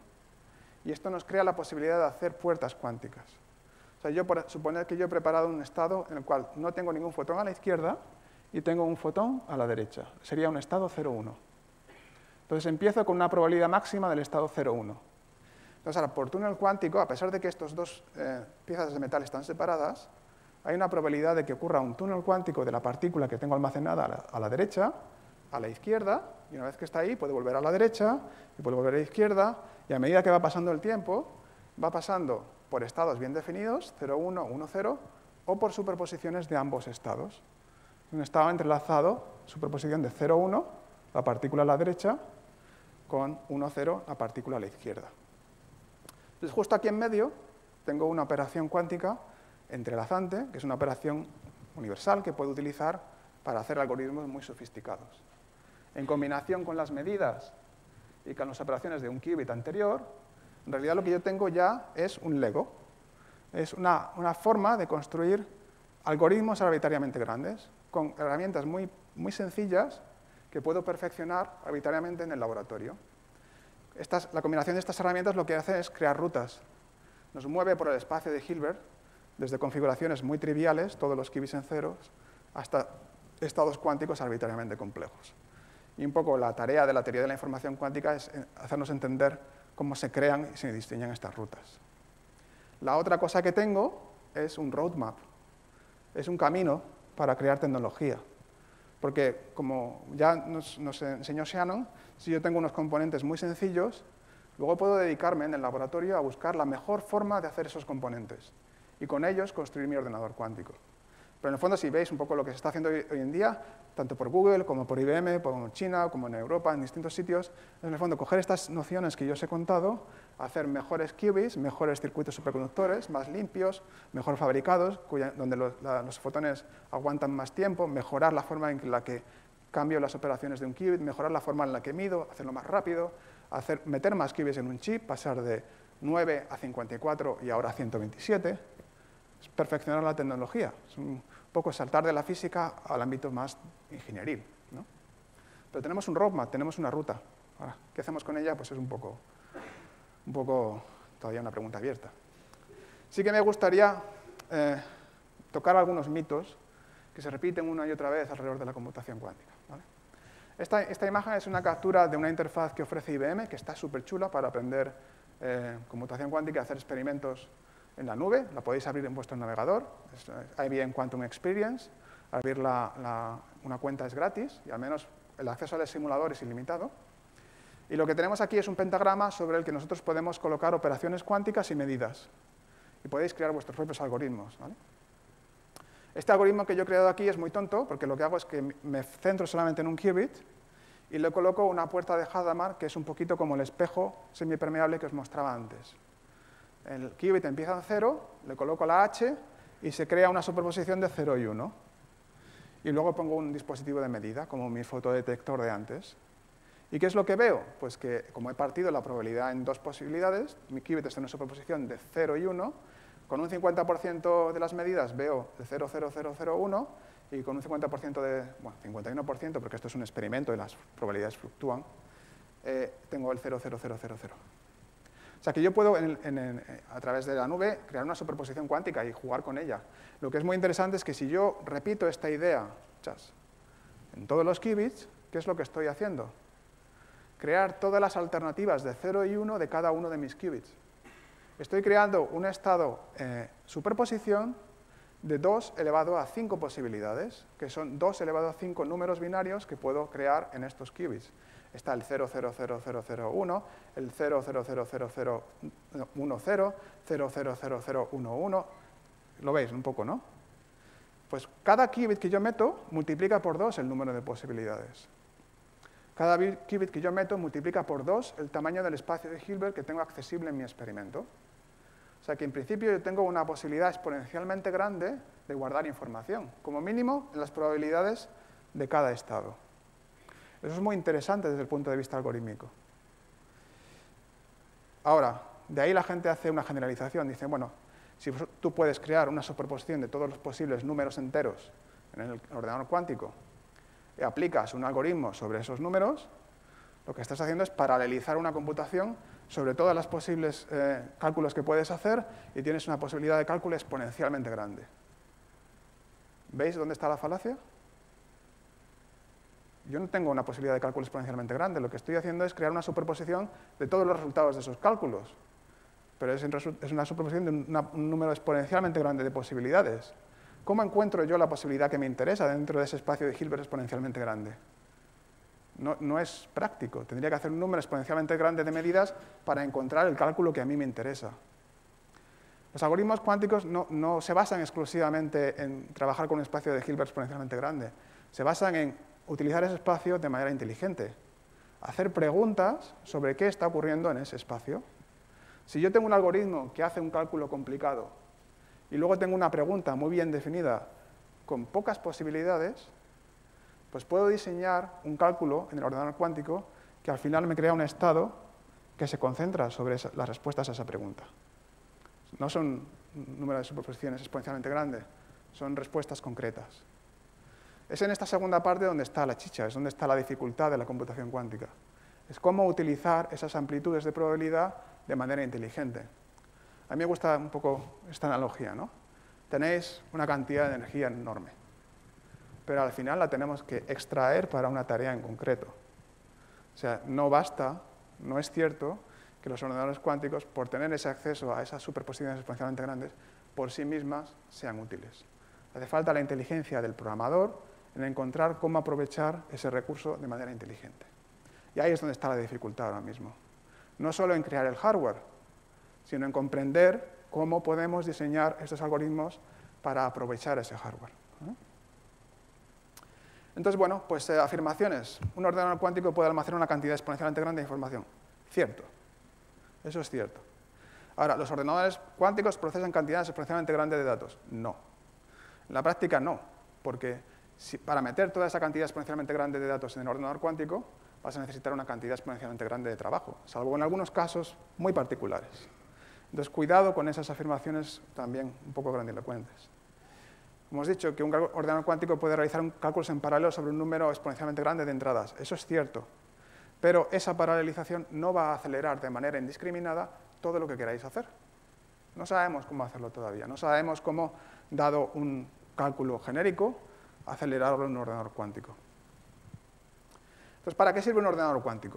Y esto nos crea la posibilidad de hacer puertas cuánticas. O sea, yo por suponer que yo he preparado un estado en el cual no tengo ningún fotón a la izquierda y tengo un fotón a la derecha. Sería un estado cero uno. Entonces empiezo con una probabilidad máxima del estado cero uno. Entonces ahora, por túnel cuántico, a pesar de que estas dos eh, piezas de metal están separadas, hay una probabilidad de que ocurra un túnel cuántico de la partícula que tengo almacenada a la, a la derecha, a la izquierda, y una vez que está ahí puede volver a la derecha, y puede volver a la izquierda, y a medida que va pasando el tiempo, va pasando por estados bien definidos, cero uno, uno cero, o por superposiciones de ambos estados. Un estado entrelazado, superposición de cero uno, la partícula a la derecha, con uno cero, la partícula a la izquierda. Entonces, justo aquí en medio, tengo una operación cuántica entrelazante, que es una operación universal que puedo utilizar para hacer algoritmos muy sofisticados. En combinación con las medidas y con las operaciones de un qubit anterior, en realidad lo que yo tengo ya es un Lego. Es una, una forma de construir algoritmos arbitrariamente grandes, con herramientas muy, muy sencillas que puedo perfeccionar arbitrariamente en el laboratorio. Estas, la combinación de estas herramientas lo que hace es crear rutas. Nos mueve por el espacio de Hilbert, desde configuraciones muy triviales, todos los qubits en ceros, hasta estados cuánticos arbitrariamente complejos. Y un poco la tarea de la teoría de la información cuántica es hacernos entender cómo se crean y se diseñan estas rutas. La otra cosa que tengo es un roadmap. Es un camino para crear tecnología. Porque, como ya nos, nos enseñó Shannon, si yo tengo unos componentes muy sencillos, luego puedo dedicarme en el laboratorio a buscar la mejor forma de hacer esos componentes y con ellos construir mi ordenador cuántico. Pero en el fondo, si veis un poco lo que se está haciendo hoy, hoy en día, tanto por Google como por I B M, como en China, como en Europa, en distintos sitios, es en el fondo coger estas nociones que yo os he contado, hacer mejores qubits, mejores circuitos superconductores, más limpios, mejor fabricados, cuya, donde los, la, los fotones aguantan más tiempo, mejorar la forma en la que cambio las operaciones de un qubit, mejorar la forma en la que mido, hacerlo más rápido, hacer, meter más qubits en un chip, pasar de nueve a cincuenta y cuatro y ahora a ciento veintisiete, es perfeccionar la tecnología. Es un poco saltar de la física al ámbito más ingenieril, ¿no? Pero tenemos un roadmap, tenemos una ruta. Ahora, ¿qué hacemos con ella? Pues es un poco, un poco todavía una pregunta abierta. Sí que me gustaría eh, tocar algunos mitos que se repiten una y otra vez alrededor de la computación cuántica, ¿vale? Esta, esta imagen es una captura de una interfaz que ofrece I B M, que está súper chula para aprender eh, computación cuántica y hacer experimentos en la nube. La podéis abrir en vuestro navegador. Es I B M Quantum Experience. Abrir la, la, una cuenta es gratis y al menos el acceso al simulador es ilimitado. Y lo que tenemos aquí es un pentagrama sobre el que nosotros podemos colocar operaciones cuánticas y medidas. Y podéis crear vuestros propios algoritmos, ¿vale? Este algoritmo que yo he creado aquí es muy tonto, porque lo que hago es que me centro solamente en un qubit y le coloco una puerta de Hadamard, que es un poquito como el espejo semipermeable que os mostraba antes. El qubit empieza en cero, le coloco la H y se crea una superposición de cero y uno. Y luego pongo un dispositivo de medida, como mi fotodetector de antes. ¿Y qué es lo que veo? Pues que, como he partido la probabilidad en dos posibilidades, mi qubit está en una superposición de cero y uno, con un cincuenta por ciento de las medidas veo de cero coma cero cero cero uno y con un cincuenta por ciento de, bueno, cincuenta y uno por ciento, porque esto es un experimento y las probabilidades fluctúan, eh, tengo el cero coma cero cero cero cero. O sea que yo puedo, en, en, en, a través de la nube, crear una superposición cuántica y jugar con ella. Lo que es muy interesante es que si yo repito esta idea chas, en todos los qubits, ¿qué es lo que estoy haciendo? Crear todas las alternativas de cero y uno de cada uno de mis qubits. Estoy creando un estado eh, superposición de dos elevado a cinco posibilidades, que son dos elevado a cinco números binarios que puedo crear en estos qubits. Está el cero coma cero cero cero cero uno, el cero coma cero cero cero cero uno cero, cero coma cero cero uno uno. Lo veis un poco, ¿no? Pues cada qubit que yo meto multiplica por dos el número de posibilidades. Cada qubit que yo meto multiplica por dos el tamaño del espacio de Hilbert que tengo accesible en mi experimento. O sea que en principio yo tengo una posibilidad exponencialmente grande de guardar información, como mínimo en las probabilidades de cada estado. Eso es muy interesante desde el punto de vista algorítmico. Ahora, de ahí la gente hace una generalización. Dice, bueno, si tú puedes crear una superposición de todos los posibles números enteros en el ordenador cuántico y aplicas un algoritmo sobre esos números, lo que estás haciendo es paralelizar una computación sobre todas las posibles eh, cálculos que puedes hacer y tienes una posibilidad de cálculo exponencialmente grande. ¿Veis dónde está la falacia? Yo no tengo una posibilidad de cálculo exponencialmente grande. Lo que estoy haciendo es crear una superposición de todos los resultados de esos cálculos. Pero es, es una superposición de una, un número exponencialmente grande de posibilidades. ¿Cómo encuentro yo la posibilidad que me interesa dentro de ese espacio de Hilbert exponencialmente grande? No, no es práctico. Tendría que hacer un número exponencialmente grande de medidas para encontrar el cálculo que a mí me interesa. Los algoritmos cuánticos no, no se basan exclusivamente en trabajar con un espacio de Hilbert exponencialmente grande. Se basan en utilizar ese espacio de manera inteligente. Hacer preguntas sobre qué está ocurriendo en ese espacio. Si yo tengo un algoritmo que hace un cálculo complicado y luego tengo una pregunta muy bien definida con pocas posibilidades, pues puedo diseñar un cálculo en el ordenador cuántico que al final me crea un estado que se concentra sobre esa, las respuestas a esa pregunta. No son números de superposiciones exponencialmente grandes, son respuestas concretas. Es en esta segunda parte donde está la chicha, es donde está la dificultad de la computación cuántica. Es cómo utilizar esas amplitudes de probabilidad de manera inteligente. A mí me gusta un poco esta analogía, ¿no? Tenéis una cantidad de energía enorme, pero al final la tenemos que extraer para una tarea en concreto. O sea, no basta, no es cierto que los ordenadores cuánticos, por tener ese acceso a esas superposiciones exponencialmente grandes, por sí mismas sean útiles. Hace falta la inteligencia del programador en encontrar cómo aprovechar ese recurso de manera inteligente. Y ahí es donde está la dificultad ahora mismo. No solo en crear el hardware, sino en comprender cómo podemos diseñar estos algoritmos para aprovechar ese hardware. Entonces, bueno, pues eh, afirmaciones. Un ordenador cuántico puede almacenar una cantidad exponencialmente grande de información. Cierto. Eso es cierto. Ahora, ¿los ordenadores cuánticos procesan cantidades exponencialmente grandes de datos? No. En la práctica no, porque si, para meter toda esa cantidad exponencialmente grande de datos en el ordenador cuántico, vas a necesitar una cantidad exponencialmente grande de trabajo, salvo en algunos casos muy particulares. Entonces, cuidado con esas afirmaciones también un poco grandilocuentes. Hemos dicho que un ordenador cuántico puede realizar un cálculos en paralelo sobre un número exponencialmente grande de entradas. Eso es cierto, pero esa paralelización no va a acelerar de manera indiscriminada todo lo que queráis hacer. No sabemos cómo hacerlo todavía. No sabemos cómo, dado un cálculo genérico, acelerarlo en un ordenador cuántico. Entonces, ¿para qué sirve un ordenador cuántico?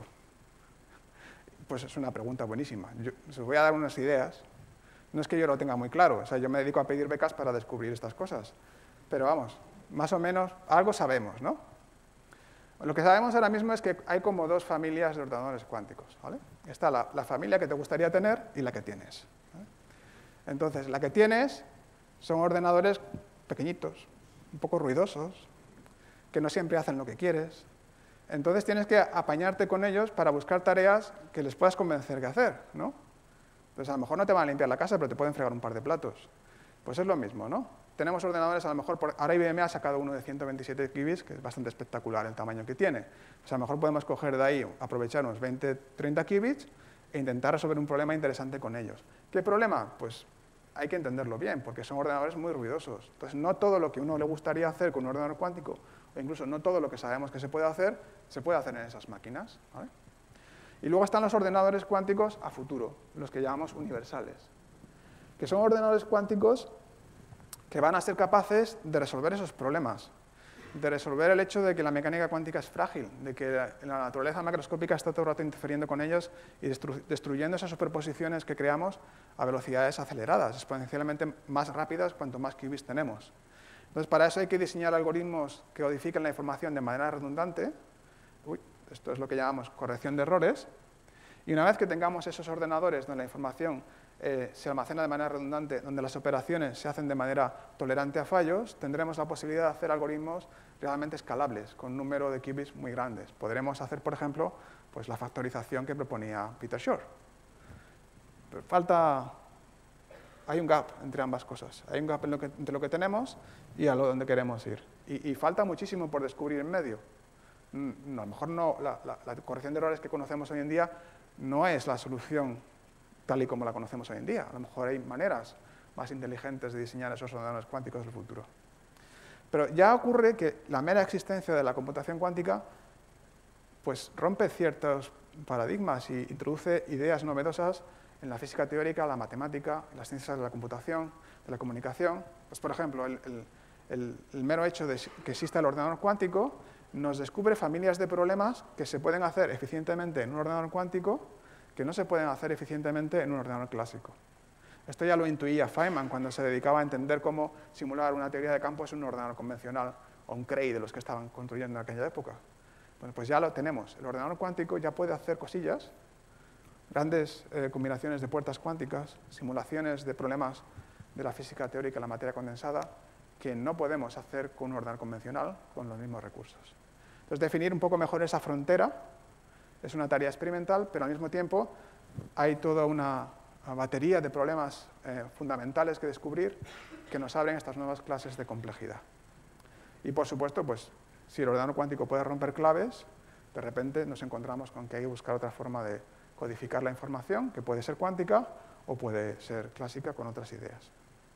Pues es una pregunta buenísima. Yo os voy a dar unas ideas. No es que yo lo tenga muy claro, o sea, yo me dedico a pedir becas para descubrir estas cosas. Pero vamos, más o menos, algo sabemos, ¿no? Lo que sabemos ahora mismo es que hay como dos familias de ordenadores cuánticos, ¿vale? Está la, la familia que te gustaría tener y la que tienes, ¿vale? Entonces, la que tienes son ordenadores pequeñitos, un poco ruidosos, que no siempre hacen lo que quieres. Entonces tienes que apañarte con ellos para buscar tareas que les puedas convencer que hacer, ¿no? Entonces, a lo mejor no te van a limpiar la casa, pero te pueden fregar un par de platos. Pues es lo mismo, ¿no? Tenemos ordenadores, a lo mejor, por, ahora I B M ha sacado uno de ciento veintisiete qubits, que es bastante espectacular el tamaño que tiene. Pues a lo mejor podemos coger de ahí, aprovechar unos veinte, treinta qubits e intentar resolver un problema interesante con ellos. ¿Qué problema? Pues hay que entenderlo bien, porque son ordenadores muy ruidosos. Entonces, no todo lo que uno le gustaría hacer con un ordenador cuántico, o incluso no todo lo que sabemos que se puede hacer, se puede hacer en esas máquinas, ¿vale? Y luego están los ordenadores cuánticos a futuro, los que llamamos universales, que son ordenadores cuánticos que van a ser capaces de resolver esos problemas, de resolver el hecho de que la mecánica cuántica es frágil, de que la, la naturaleza macroscópica está todo el rato interfiriendo con ellos y destru destruyendo esas superposiciones que creamos a velocidades aceleradas, exponencialmente más rápidas cuanto más qubits tenemos. Entonces, para eso hay que diseñar algoritmos que codifiquen la información de manera redundante. Uy, esto es lo que llamamos corrección de errores. Y una vez que tengamos esos ordenadores donde la información eh, se almacena de manera redundante, donde las operaciones se hacen de manera tolerante a fallos, tendremos la posibilidad de hacer algoritmos realmente escalables, con un número de qubits muy grandes. Podremos hacer, por ejemplo, pues la factorización que proponía Peter Shor. Pero falta... Hay un gap entre ambas cosas. Hay un gap en lo que, entre lo que tenemos y a lo donde queremos ir. Y, y falta muchísimo por descubrir en medio. No, a lo mejor no, la, la, la corrección de errores que conocemos hoy en día no es la solución tal y como la conocemos hoy en día. A lo mejor hay maneras más inteligentes de diseñar esos ordenadores cuánticos del futuro. Pero ya ocurre que la mera existencia de la computación cuántica pues, rompe ciertos paradigmas y introduce ideas novedosas en la física teórica, la matemática, en las ciencias de la computación, de la comunicación. Pues, por ejemplo, el, el, el, el mero hecho de que exista el ordenador cuántico nos descubre familias de problemas que se pueden hacer eficientemente en un ordenador cuántico que no se pueden hacer eficientemente en un ordenador clásico. Esto ya lo intuía Feynman cuando se dedicaba a entender cómo simular una teoría de campos en un ordenador convencional o un Cray de los que estaban construyendo en aquella época. Bueno, pues ya lo tenemos. El ordenador cuántico ya puede hacer cosillas, grandes eh, combinaciones de puertas cuánticas, simulaciones de problemas de la física teórica y la materia condensada, que no podemos hacer con un ordenador convencional con los mismos recursos. Entonces, definir un poco mejor esa frontera es una tarea experimental, pero al mismo tiempo hay toda una batería de problemas eh, fundamentales que descubrir que nos abren estas nuevas clases de complejidad. Y, por supuesto, pues, si el ordenador cuántico puede romper claves, de repente nos encontramos con que hay que buscar otra forma de codificar la información, que puede ser cuántica o puede ser clásica con otras ideas.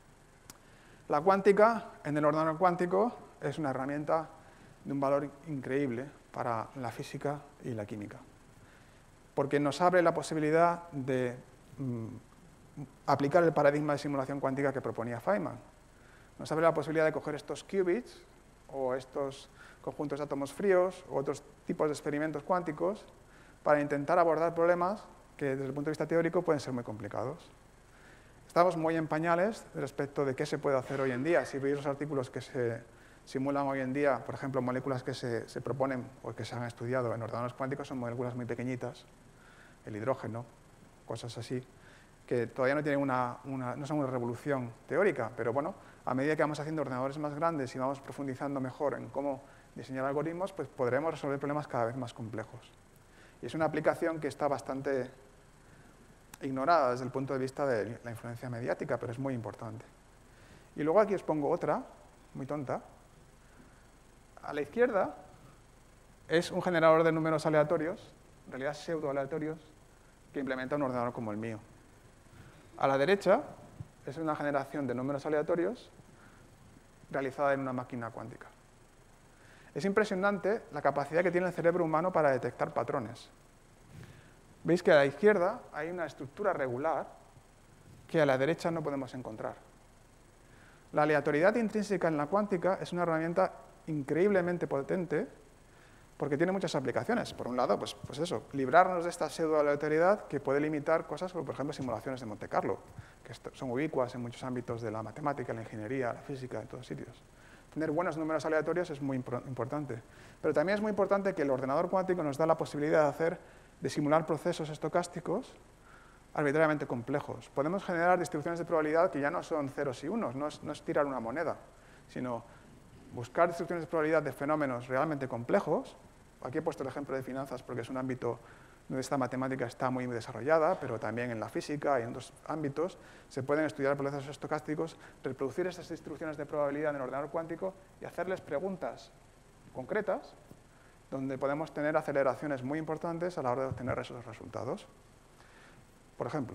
La cuántica, en el ordenador cuántico, es una herramienta de un valor increíble para la física y la química, porque nos abre la posibilidad de mm, aplicar el paradigma de simulación cuántica que proponía Feynman. Nos abre la posibilidad de coger estos qubits o estos conjuntos de átomos fríos o otros tipos de experimentos cuánticos para intentar abordar problemas que desde el punto de vista teórico pueden ser muy complicados. Estamos muy en pañales respecto de qué se puede hacer hoy en día. Si veis los artículos que se simulan hoy en día, por ejemplo, moléculas que se, se proponen o que se han estudiado en ordenadores cuánticos son moléculas muy pequeñitas, el hidrógeno, cosas así, que todavía no, tienen una, una, no son una revolución teórica, pero bueno, a medida que vamos haciendo ordenadores más grandes y vamos profundizando mejor en cómo diseñar algoritmos, pues podremos resolver problemas cada vez más complejos. Y es una aplicación que está bastante ignorada desde el punto de vista de la influencia mediática, pero es muy importante. Y luego aquí os pongo otra, muy tonta. A la izquierda es un generador de números aleatorios, en realidad pseudo-aleatorios, que implementa un ordenador como el mío. A la derecha es una generación de números aleatorios realizada en una máquina cuántica. Es impresionante la capacidad que tiene el cerebro humano para detectar patrones. Veis que a la izquierda hay una estructura regular que a la derecha no podemos encontrar. La aleatoriedad intrínseca en la cuántica es una herramienta increíblemente potente porque tiene muchas aplicaciones. Por un lado, pues, pues eso, librarnos de esta pseudo-aleatoriedad que puede limitar cosas como, por ejemplo, simulaciones de Monte Carlo, que son ubicuas en muchos ámbitos de la matemática, la ingeniería, la física, en todos sitios. Tener buenos números aleatorios es muy importante. Pero también es muy importante que el ordenador cuántico nos da la posibilidad de hacer, de simular procesos estocásticos arbitrariamente complejos. Podemos generar distribuciones de probabilidad que ya no son ceros y unos, no es, no es tirar una moneda, sino buscar distribuciones de probabilidad de fenómenos realmente complejos. Aquí he puesto el ejemplo de finanzas porque es un ámbito donde esta matemática está muy desarrollada, pero también en la física y en otros ámbitos se pueden estudiar procesos estocásticos, reproducir estas distribuciones de probabilidad en el ordenador cuántico y hacerles preguntas concretas donde podemos tener aceleraciones muy importantes a la hora de obtener esos resultados. Por ejemplo,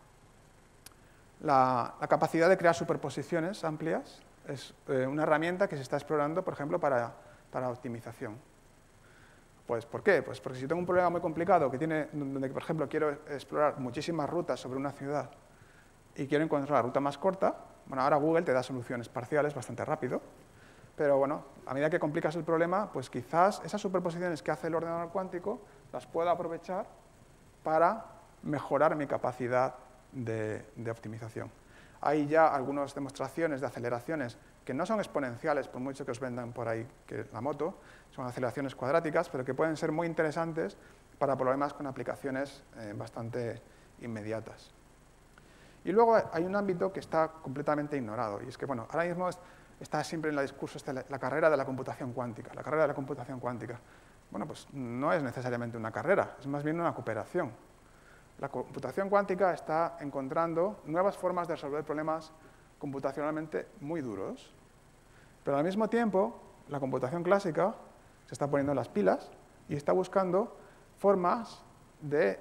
la, la capacidad de crear superposiciones amplias es eh, una herramienta que se está explorando, por ejemplo, para, para optimización. Pues, ¿por qué? Pues porque si tengo un problema muy complicado, que tiene, donde, por ejemplo, quiero explorar muchísimas rutas sobre una ciudad y quiero encontrar la ruta más corta, bueno, ahora Google te da soluciones parciales bastante rápido, pero bueno, a medida que complicas el problema, pues quizás esas superposiciones que hace el ordenador cuántico las pueda aprovechar para mejorar mi capacidad de, de optimización. Hay ya algunas demostraciones de aceleraciones que no son exponenciales, por mucho que os vendan por ahí que la moto, son aceleraciones cuadráticas, pero que pueden ser muy interesantes para problemas con aplicaciones eh, bastante inmediatas. Y luego hay un ámbito que está completamente ignorado, y es que, bueno, ahora mismo es, está siempre en el discurso esta, la carrera de la computación cuántica, la carrera de la computación cuántica. Bueno, pues no es necesariamente una carrera, es más bien una cooperación. La computación cuántica está encontrando nuevas formas de resolver problemas computacionalmente muy duros, pero al mismo tiempo la computación clásica se está poniendo las pilas y está buscando formas de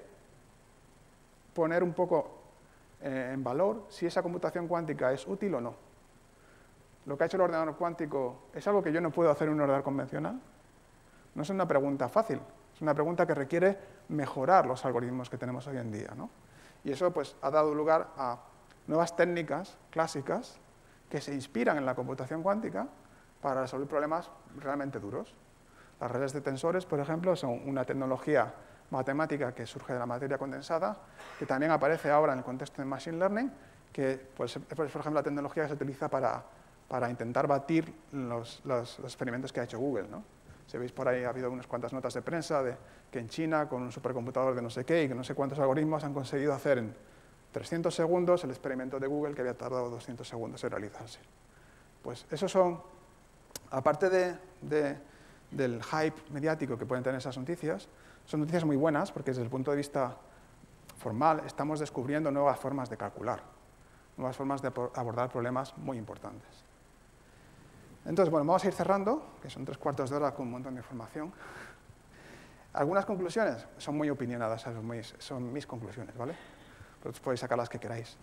poner un poco eh, en valor si esa computación cuántica es útil o no. Lo que ha hecho el ordenador cuántico es algo que yo no puedo hacer en un ordenador convencional. No es una pregunta fácil, es una pregunta que requiere mejorar los algoritmos que tenemos hoy en día, ¿no? Y eso pues, ha dado lugar a nuevas técnicas clásicas que se inspiran en la computación cuántica para resolver problemas realmente duros. Las redes de tensores, por ejemplo, son una tecnología matemática que surge de la materia condensada, que también aparece ahora en el contexto de Machine Learning, que pues, es, por ejemplo, la tecnología que se utiliza para, para intentar batir los, los, los experimentos que ha hecho Google, ¿no? Si veis por ahí, ha habido unas cuantas notas de prensa de que en China, con un supercomputador de no sé qué y que no sé cuántos algoritmos han conseguido hacer en trescientos segundos el experimento de Google que había tardado doscientos segundos en realizarse. Pues esos son, aparte de, de, del hype mediático que pueden tener esas noticias, son noticias muy buenas porque desde el punto de vista formal estamos descubriendo nuevas formas de calcular, nuevas formas de abordar problemas muy importantes. Entonces, bueno, vamos a ir cerrando, que son tres cuartos de hora con un montón de información. Algunas conclusiones son muy opinionadas, son, muy, son mis conclusiones, ¿vale? Vosotros podéis sacar las que queráis.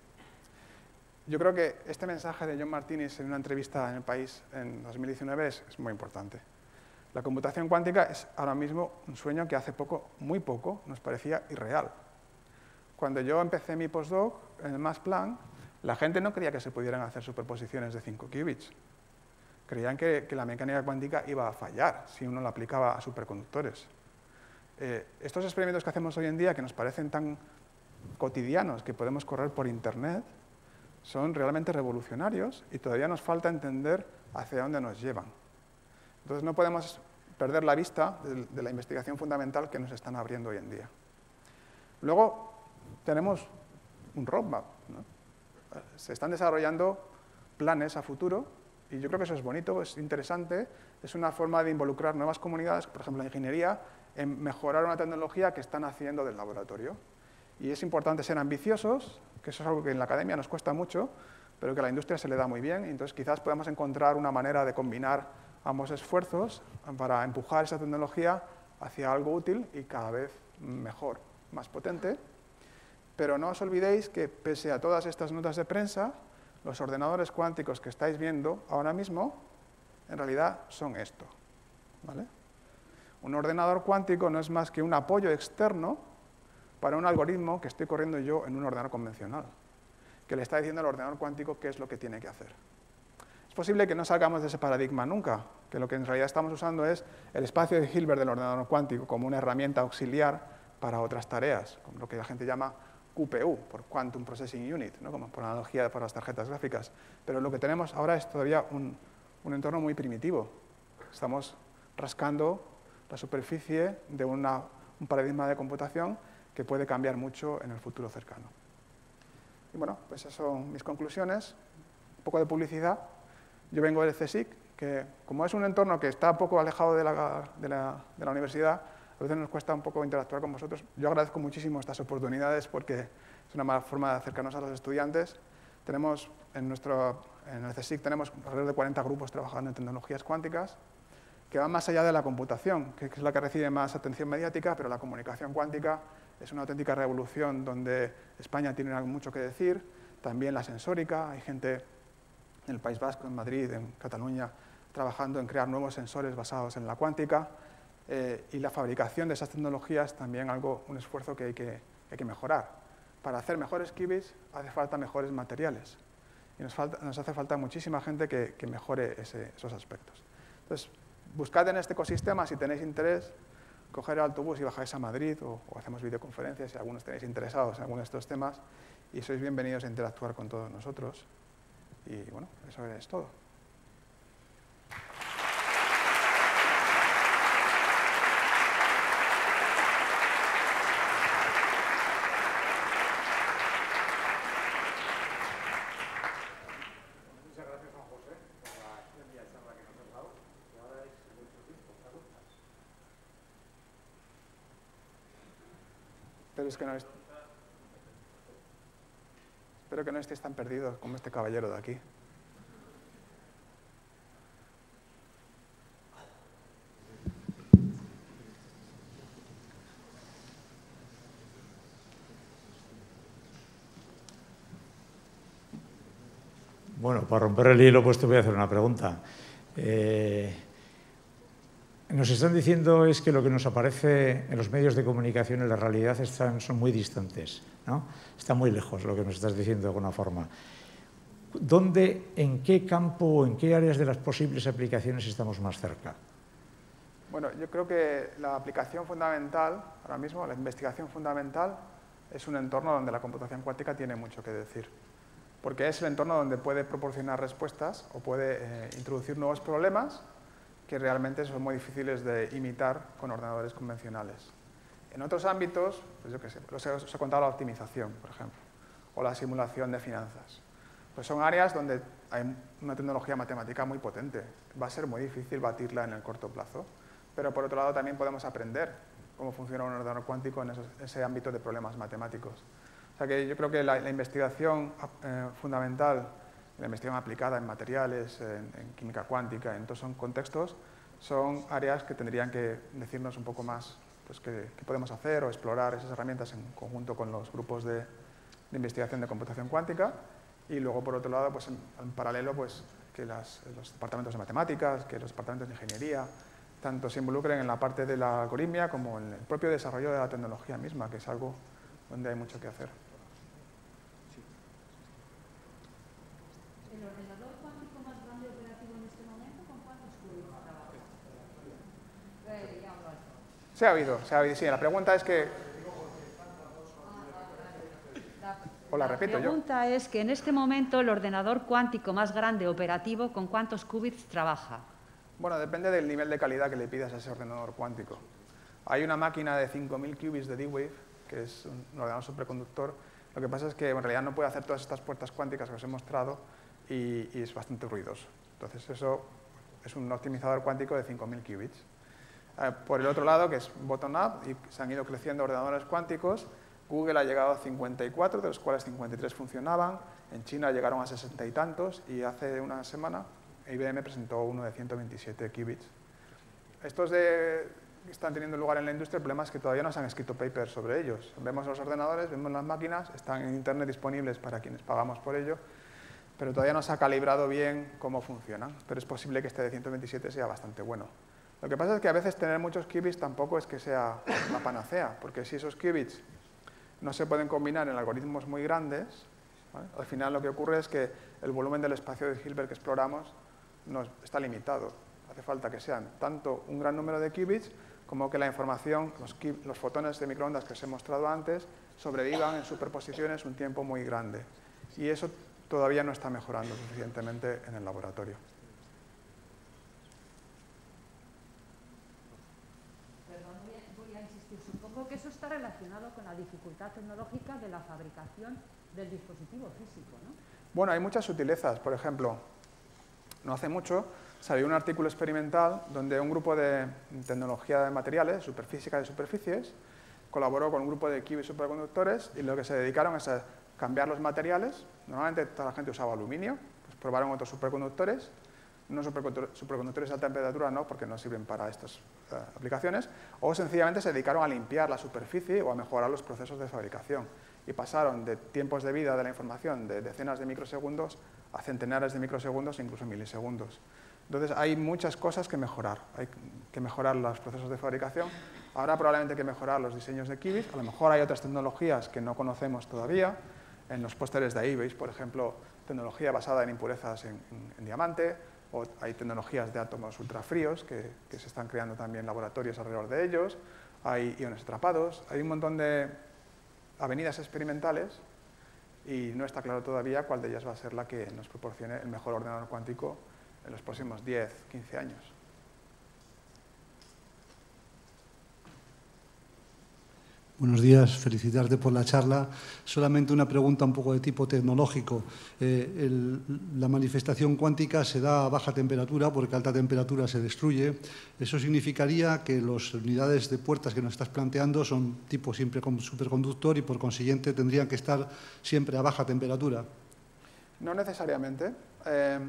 Yo creo que este mensaje de John Martinez en una entrevista en El País en dos mil diecinueve es, es muy importante. La computación cuántica es ahora mismo un sueño que hace poco, muy poco, nos parecía irreal. Cuando yo empecé mi postdoc en el Max Planck, la gente no creía que se pudieran hacer superposiciones de cinco qubits. Creían que, que la mecánica cuántica iba a fallar si uno la aplicaba a superconductores. Eh, estos experimentos que hacemos hoy en día, que nos parecen tan cotidianos, que podemos correr por Internet, son realmente revolucionarios y todavía nos falta entender hacia dónde nos llevan. Entonces no podemos perder la vista de, de la investigación fundamental que nos están abriendo hoy en día. Luego tenemos un roadmap, ¿no? Se están desarrollando planes a futuro y yo creo que eso es bonito, es interesante, es una forma de involucrar nuevas comunidades, por ejemplo la ingeniería, en mejorar una tecnología que están haciendo del laboratorio. Y es importante ser ambiciosos, que eso es algo que en la academia nos cuesta mucho, pero que a la industria se le da muy bien, y entonces quizás podamos encontrar una manera de combinar ambos esfuerzos para empujar esa tecnología hacia algo útil y cada vez mejor, más potente. Pero no os olvidéis que pese a todas estas notas de prensa, los ordenadores cuánticos que estáis viendo ahora mismo, en realidad son esto, ¿vale? Un ordenador cuántico no es más que un apoyo externo para un algoritmo que estoy corriendo yo en un ordenador convencional, que le está diciendo al ordenador cuántico qué es lo que tiene que hacer. Es posible que no salgamos de ese paradigma nunca, que lo que en realidad estamos usando es el espacio de Hilbert del ordenador cuántico como una herramienta auxiliar para otras tareas, como lo que la gente llama Q P U, por Quantum Processing Unit, ¿no? Como por analogía para las tarjetas gráficas. Pero lo que tenemos ahora es todavía un, un entorno muy primitivo. Estamos rascando la superficie de una, un paradigma de computación que puede cambiar mucho en el futuro cercano. Y bueno, pues esas son mis conclusiones. Un poco de publicidad. Yo vengo del CSIC, que como es un entorno que está un poco alejado de la, de la, de la universidad, a veces nos cuesta un poco interactuar con vosotros. Yo agradezco muchísimo estas oportunidades porque es una mala forma de acercarnos a los estudiantes. Tenemos en, nuestro, en el CSIC tenemos alrededor de cuarenta grupos trabajando en tecnologías cuánticas que van más allá de la computación, que es la que recibe más atención mediática, pero la comunicación cuántica es una auténtica revolución donde España tiene mucho que decir, también la sensórica, hay gente en el País Vasco, en Madrid, en Cataluña, trabajando en crear nuevos sensores basados en la cuántica, eh, y la fabricación de esas tecnologías también algo, un esfuerzo que hay que, hay que mejorar. Para hacer mejores qubits hace falta mejores materiales, y nos, falta, nos hace falta muchísima gente que, que mejore ese, esos aspectos. Entonces, buscad en este ecosistema, si tenéis interés, coger el autobús y bajáis a Madrid, o, o hacemos videoconferencias si algunos tenéis interesados en alguno de estos temas, y sois bienvenidos a interactuar con todos nosotros. Y bueno, eso es todo. Muchas gracias, Juan José, por la espléndida charla que nos has dado. Y ahora es vuestro tiempo, preguntas. Pero es que no es... Espero que no estéis tan perdidos como este caballero de aquí. Bueno, para romper el hilo, pues te voy a hacer una pregunta. Eh, nos están diciendo es que lo que nos aparece en los medios de comunicación y la realidad están, son muy distantes, ¿no? Está muy lejos lo que nos estás diciendo de alguna forma. ¿Dónde, en qué campo o en qué áreas de las posibles aplicaciones estamos más cerca? Bueno, yo creo que la aplicación fundamental, ahora mismo, la investigación fundamental, es un entorno donde la computación cuántica tiene mucho que decir. Porque es el entorno donde puede proporcionar respuestas o puede eh, introducir nuevos problemas que realmente son muy difíciles de imitar con ordenadores convencionales. En otros ámbitos, pues yo qué sé, os he, os he contado la optimización, por ejemplo, o la simulación de finanzas. Pues son áreas donde hay una tecnología matemática muy potente. Va a ser muy difícil batirla en el corto plazo. Pero por otro lado también podemos aprender cómo funciona un ordenador cuántico en esos, ese ámbito de problemas matemáticos. O sea que yo creo que la, la investigación eh, fundamental, la investigación aplicada en materiales, en, en química cuántica, en todos esos contextos, son áreas que tendrían que decirnos un poco más pues, qué, qué podemos hacer o explorar esas herramientas en conjunto con los grupos de, de investigación de computación cuántica. Y luego, por otro lado, pues en, en paralelo, pues, que las, los departamentos de matemáticas, que los departamentos de ingeniería, tanto se involucren en la parte de la algoritmia como en el propio desarrollo de la tecnología misma, que es algo donde hay mucho que hacer. ¿El ordenador cuántico más grande operativo en este momento con cuántos qubits trabaja? Eh, ya hablo. Se ha oído, se ha oído. Sí, la pregunta es que... O la repito yo. La pregunta es que en este momento el ordenador cuántico más grande operativo con cuántos qubits trabaja. Bueno, depende del nivel de calidad que le pidas a ese ordenador cuántico. Hay una máquina de cinco mil qubits de D-Wave, que es un ordenador superconductor. Lo que pasa es que en realidad no puede hacer todas estas puertas cuánticas que os he mostrado y, y es bastante ruidoso. Entonces eso es un optimizador cuántico de cinco mil qubits. Eh, por el otro lado, que es bottom-up, y se han ido creciendo ordenadores cuánticos. Google ha llegado a cincuenta y cuatro, de los cuales cincuenta y tres funcionaban. En China llegaron a sesenta y tantos y hace una semana I B M presentó uno de ciento veintisiete qubits. Estos de, que están teniendo lugar en la industria, el problema es que todavía no se han escrito papers sobre ellos. Vemos los ordenadores, vemos las máquinas, están en Internet disponibles para quienes pagamos por ello, pero todavía no se ha calibrado bien cómo funcionan. Pero es posible que este de ciento veintisiete sea bastante bueno. Lo que pasa es que a veces tener muchos qubits tampoco es que sea la panacea, porque si esos qubits no se pueden combinar en algoritmos muy grandes, ¿vale? Al final lo que ocurre es que el volumen del espacio de Hilbert que exploramos nos está limitado. Hace falta que sean tanto un gran número de qubits como que la información, los, los fotones de microondas que os he mostrado antes, sobrevivan en superposiciones un tiempo muy grande. Y eso todavía no está mejorando suficientemente en el laboratorio. Perdón, voy a, voy a insistir. Supongo que eso está relacionado con la dificultad tecnológica de la fabricación del dispositivo físico, ¿no? Bueno, hay muchas sutilezas. Por ejemplo, no hace mucho salió un artículo experimental donde un grupo de tecnología de materiales, superfísica de superficies, colaboró con un grupo de qubits superconductores y lo que se dedicaron es a cambiar los materiales. Normalmente toda la gente usaba aluminio, pues probaron otros superconductores, unos superconductores de alta temperatura no, porque no sirven para estas uh, aplicaciones, o sencillamente se dedicaron a limpiar la superficie o a mejorar los procesos de fabricación y pasaron de tiempos de vida de la información de decenas de microsegundos a centenares de microsegundos e incluso milisegundos. Entonces hay muchas cosas que mejorar, hay que mejorar los procesos de fabricación, ahora probablemente hay que mejorar los diseños de qubits, a lo mejor hay otras tecnologías que no conocemos todavía. En los pósteres de ahí veis, por ejemplo, tecnología basada en impurezas en, en, en diamante, o hay tecnologías de átomos ultrafríos que, que se están creando también laboratorios alrededor de ellos, hay iones atrapados, hay un montón de avenidas experimentales y no está claro todavía cuál de ellas va a ser la que nos proporcione el mejor ordenador cuántico en los próximos diez, quince años. Buenos días, felicitarte por la charla. Solamente una pregunta un poco de tipo tecnológico. Eh, el, la manifestación cuántica se da a baja temperatura porque a alta temperatura se destruye. ¿Eso significaría que las unidades de puertas que nos estás planteando son tipo siempre superconductor y por consiguiente tendrían que estar siempre a baja temperatura? No necesariamente. Eh,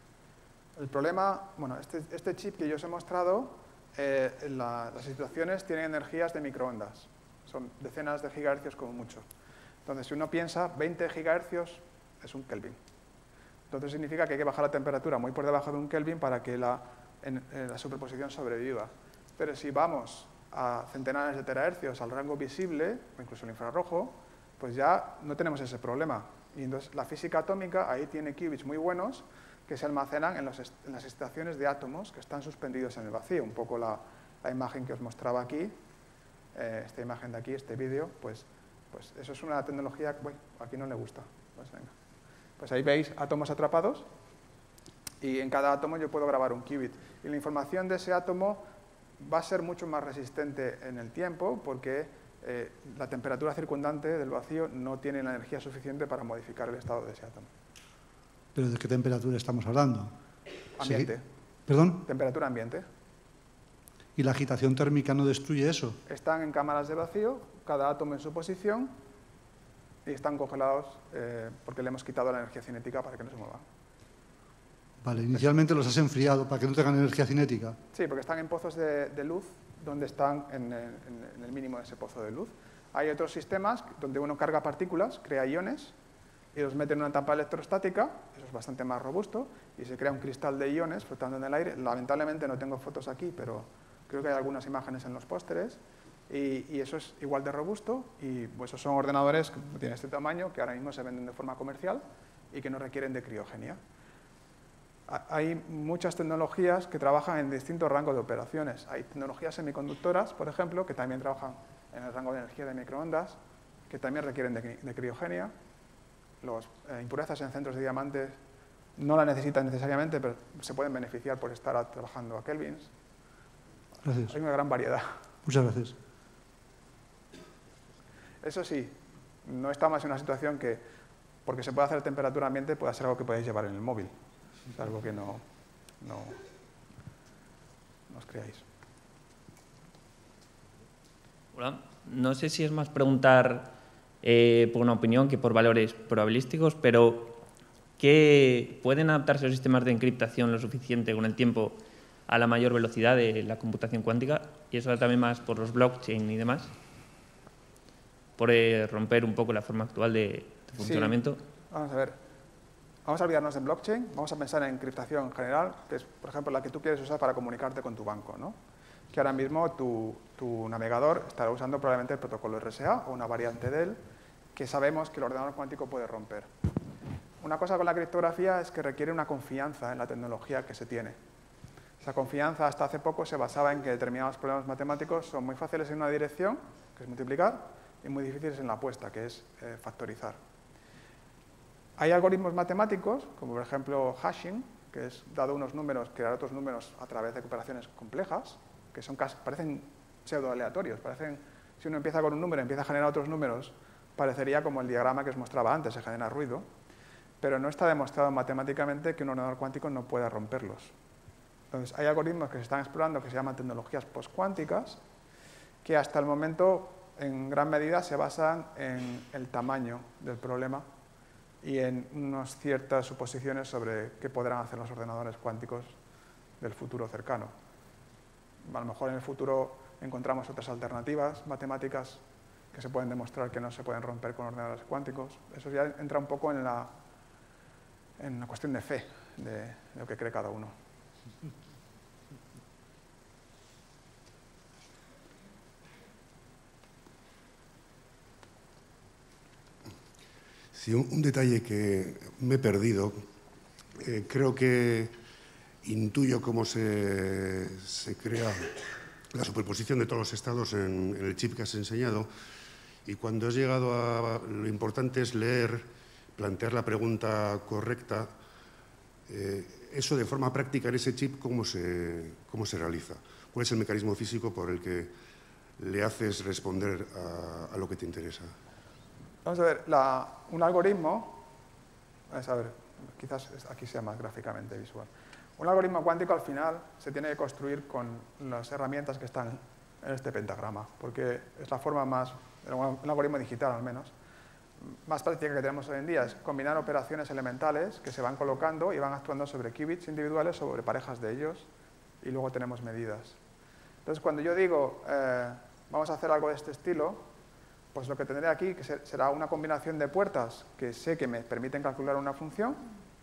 el problema, bueno, este, este chip que yo os he mostrado, eh, la, las situaciones tienen energías de microondas. Son decenas de gigahercios como mucho. Entonces, si uno piensa, veinte gigahercios es un Kelvin. Entonces, significa que hay que bajar la temperatura muy por debajo de un Kelvin para que la, en, en la superposición sobreviva. Pero si vamos a centenares de terahercios al rango visible, o incluso el infrarrojo, pues ya no tenemos ese problema. Y entonces, la física atómica ahí tiene qubits muy buenos que se almacenan en, los est en las estaciones de átomos que están suspendidos en el vacío. Un poco la, la imagen que os mostraba aquí. Eh, esta imagen de aquí, este vídeo, pues, pues eso es una tecnología que, bueno, aquí no le gusta. Pues, venga. Pues ahí veis átomos atrapados y en cada átomo yo puedo grabar un qubit. Y la información de ese átomo va a ser mucho más resistente en el tiempo porque eh, la temperatura circundante del vacío no tiene la energía suficiente para modificar el estado de ese átomo. ¿Pero de qué temperatura estamos hablando? Ambiente. ¿Sí? ¿Perdón? Temperatura ambiente. ¿Y la agitación térmica no destruye eso? Están en cámaras de vacío, cada átomo en su posición, y están congelados eh, porque le hemos quitado la energía cinética para que no se muevan. Vale, inicialmente los has enfriado para que no tengan energía cinética. Sí, porque están en pozos de, de luz donde están en el, en el mínimo de ese pozo de luz. Hay otros sistemas donde uno carga partículas, crea iones, y los mete en una tapa electrostática, eso es bastante más robusto, y se crea un cristal de iones flotando en el aire. Lamentablemente no tengo fotos aquí, pero creo que hay algunas imágenes en los pósteres, y, y eso es igual de robusto, y pues esos son ordenadores que tienen este tamaño, que ahora mismo se venden de forma comercial y que no requieren de criogenia. Hay muchas tecnologías que trabajan en distintos rangos de operaciones. Hay tecnologías semiconductoras, por ejemplo, que también trabajan en el rango de energía de microondas, que también requieren de, de criogenia. Las eh, impurezas en centros de diamantes no la necesitan necesariamente, pero se pueden beneficiar por estar a, trabajando a kelvins. Gracias. Hay una gran variedad. Muchas gracias. Eso sí, no estamos en una situación que, porque se puede hacer a temperatura ambiente, pueda ser algo que podéis llevar en el móvil. Es algo que no, no, no os creáis. Hola. No sé si es más preguntar eh, por una opinión que por valores probabilísticos, pero ¿qué pueden adaptarse los sistemas de encriptación lo suficiente con el tiempo a la mayor velocidad de la computación cuántica? Y eso también más por los blockchain y demás, por eh, romper un poco la forma actual de, de funcionamiento. Sí. Vamos a ver. Vamos a olvidarnos de blockchain, vamos a pensar en encriptación en general, que es, por ejemplo, la que tú quieres usar para comunicarte con tu banco, ¿no? Que ahora mismo tu, tu navegador estará usando probablemente el protocolo R S A o una variante de él, que sabemos que el ordenador cuántico puede romper. Una cosa con la criptografía es que requiere una confianza en la tecnología que se tiene. Esa confianza hasta hace poco se basaba en que determinados problemas matemáticos son muy fáciles en una dirección, que es multiplicar, y muy difíciles en la apuesta, que es eh, factorizar. Hay algoritmos matemáticos, como por ejemplo hashing, que es dado unos números, crear otros números a través de operaciones complejas, que son casi, parecen pseudo aleatorios, parecen, si uno empieza con un número y empieza a generar otros números, parecería como el diagrama que os mostraba antes, se genera ruido, pero no está demostrado matemáticamente que un ordenador cuántico no pueda romperlos. Entonces, hay algoritmos que se están explorando que se llaman tecnologías postcuánticas, que hasta el momento, en gran medida, se basan en el tamaño del problema y en unas ciertas suposiciones sobre qué podrán hacer los ordenadores cuánticos del futuro cercano. A lo mejor en el futuro encontramos otras alternativas matemáticas que se pueden demostrar que no se pueden romper con ordenadores cuánticos. Eso ya entra un poco en la, en la cuestión de fe, de, de lo que cree cada uno. Sí, un, un detalle que me he perdido. Eh, creo que intuyo cómo se, se crea la superposición de todos los estados en, en el chip que has enseñado, y cuando has llegado a... Lo importante es leer, plantear la pregunta correcta. Eh, eso de forma práctica en ese chip, ¿cómo se, cómo se realiza? ¿Cuál es el mecanismo físico por el que le haces responder a, a lo que te interesa? Vamos a ver, la, un algoritmo, vamos a ver, quizás aquí sea más gráficamente visual. Un algoritmo cuántico al final se tiene que construir con las herramientas que están en este pentagrama, porque es la forma más, un algoritmo digital al menos, más práctica que tenemos hoy en día, es combinar operaciones elementales que se van colocando y van actuando sobre qubits individuales, sobre parejas de ellos, y luego tenemos medidas. Entonces, cuando yo digo, eh, vamos a hacer algo de este estilo, pues lo que tendré aquí que será una combinación de puertas que sé que me permiten calcular una función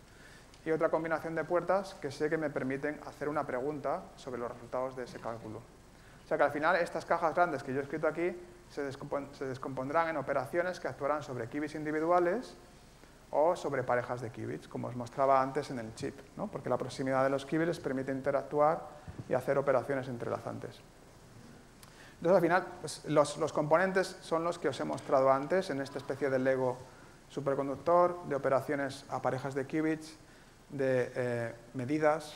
y otra combinación de puertas que sé que me permiten hacer una pregunta sobre los resultados de ese cálculo. O sea que al final estas cajas grandes que yo he escrito aquí se, descompon se descompondrán en operaciones que actuarán sobre qubits individuales o sobre parejas de qubits, como os mostraba antes en el chip, ¿no? Porque la proximidad de los qubits les permite interactuar y hacer operaciones entrelazantes. Entonces, al final, pues, los, los componentes son los que os he mostrado antes en esta especie de Lego superconductor, de operaciones a parejas de qubits, de eh, medidas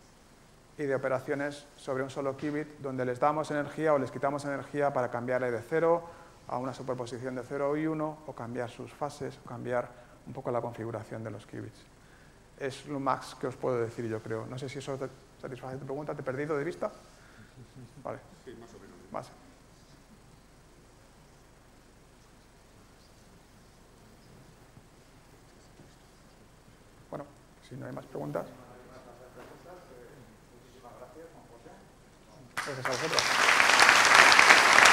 y de operaciones sobre un solo qubit, donde les damos energía o les quitamos energía para cambiarle de cero a una superposición de cero y uno, o cambiar sus fases, o cambiar un poco la configuración de los qubits. Es lo más que os puedo decir, yo creo. No sé si eso te satisface tu pregunta. ¿Te he perdido de vista? Vale. Sí, más o menos. Más. Bueno, si no hay más preguntas. Gracias a vosotros.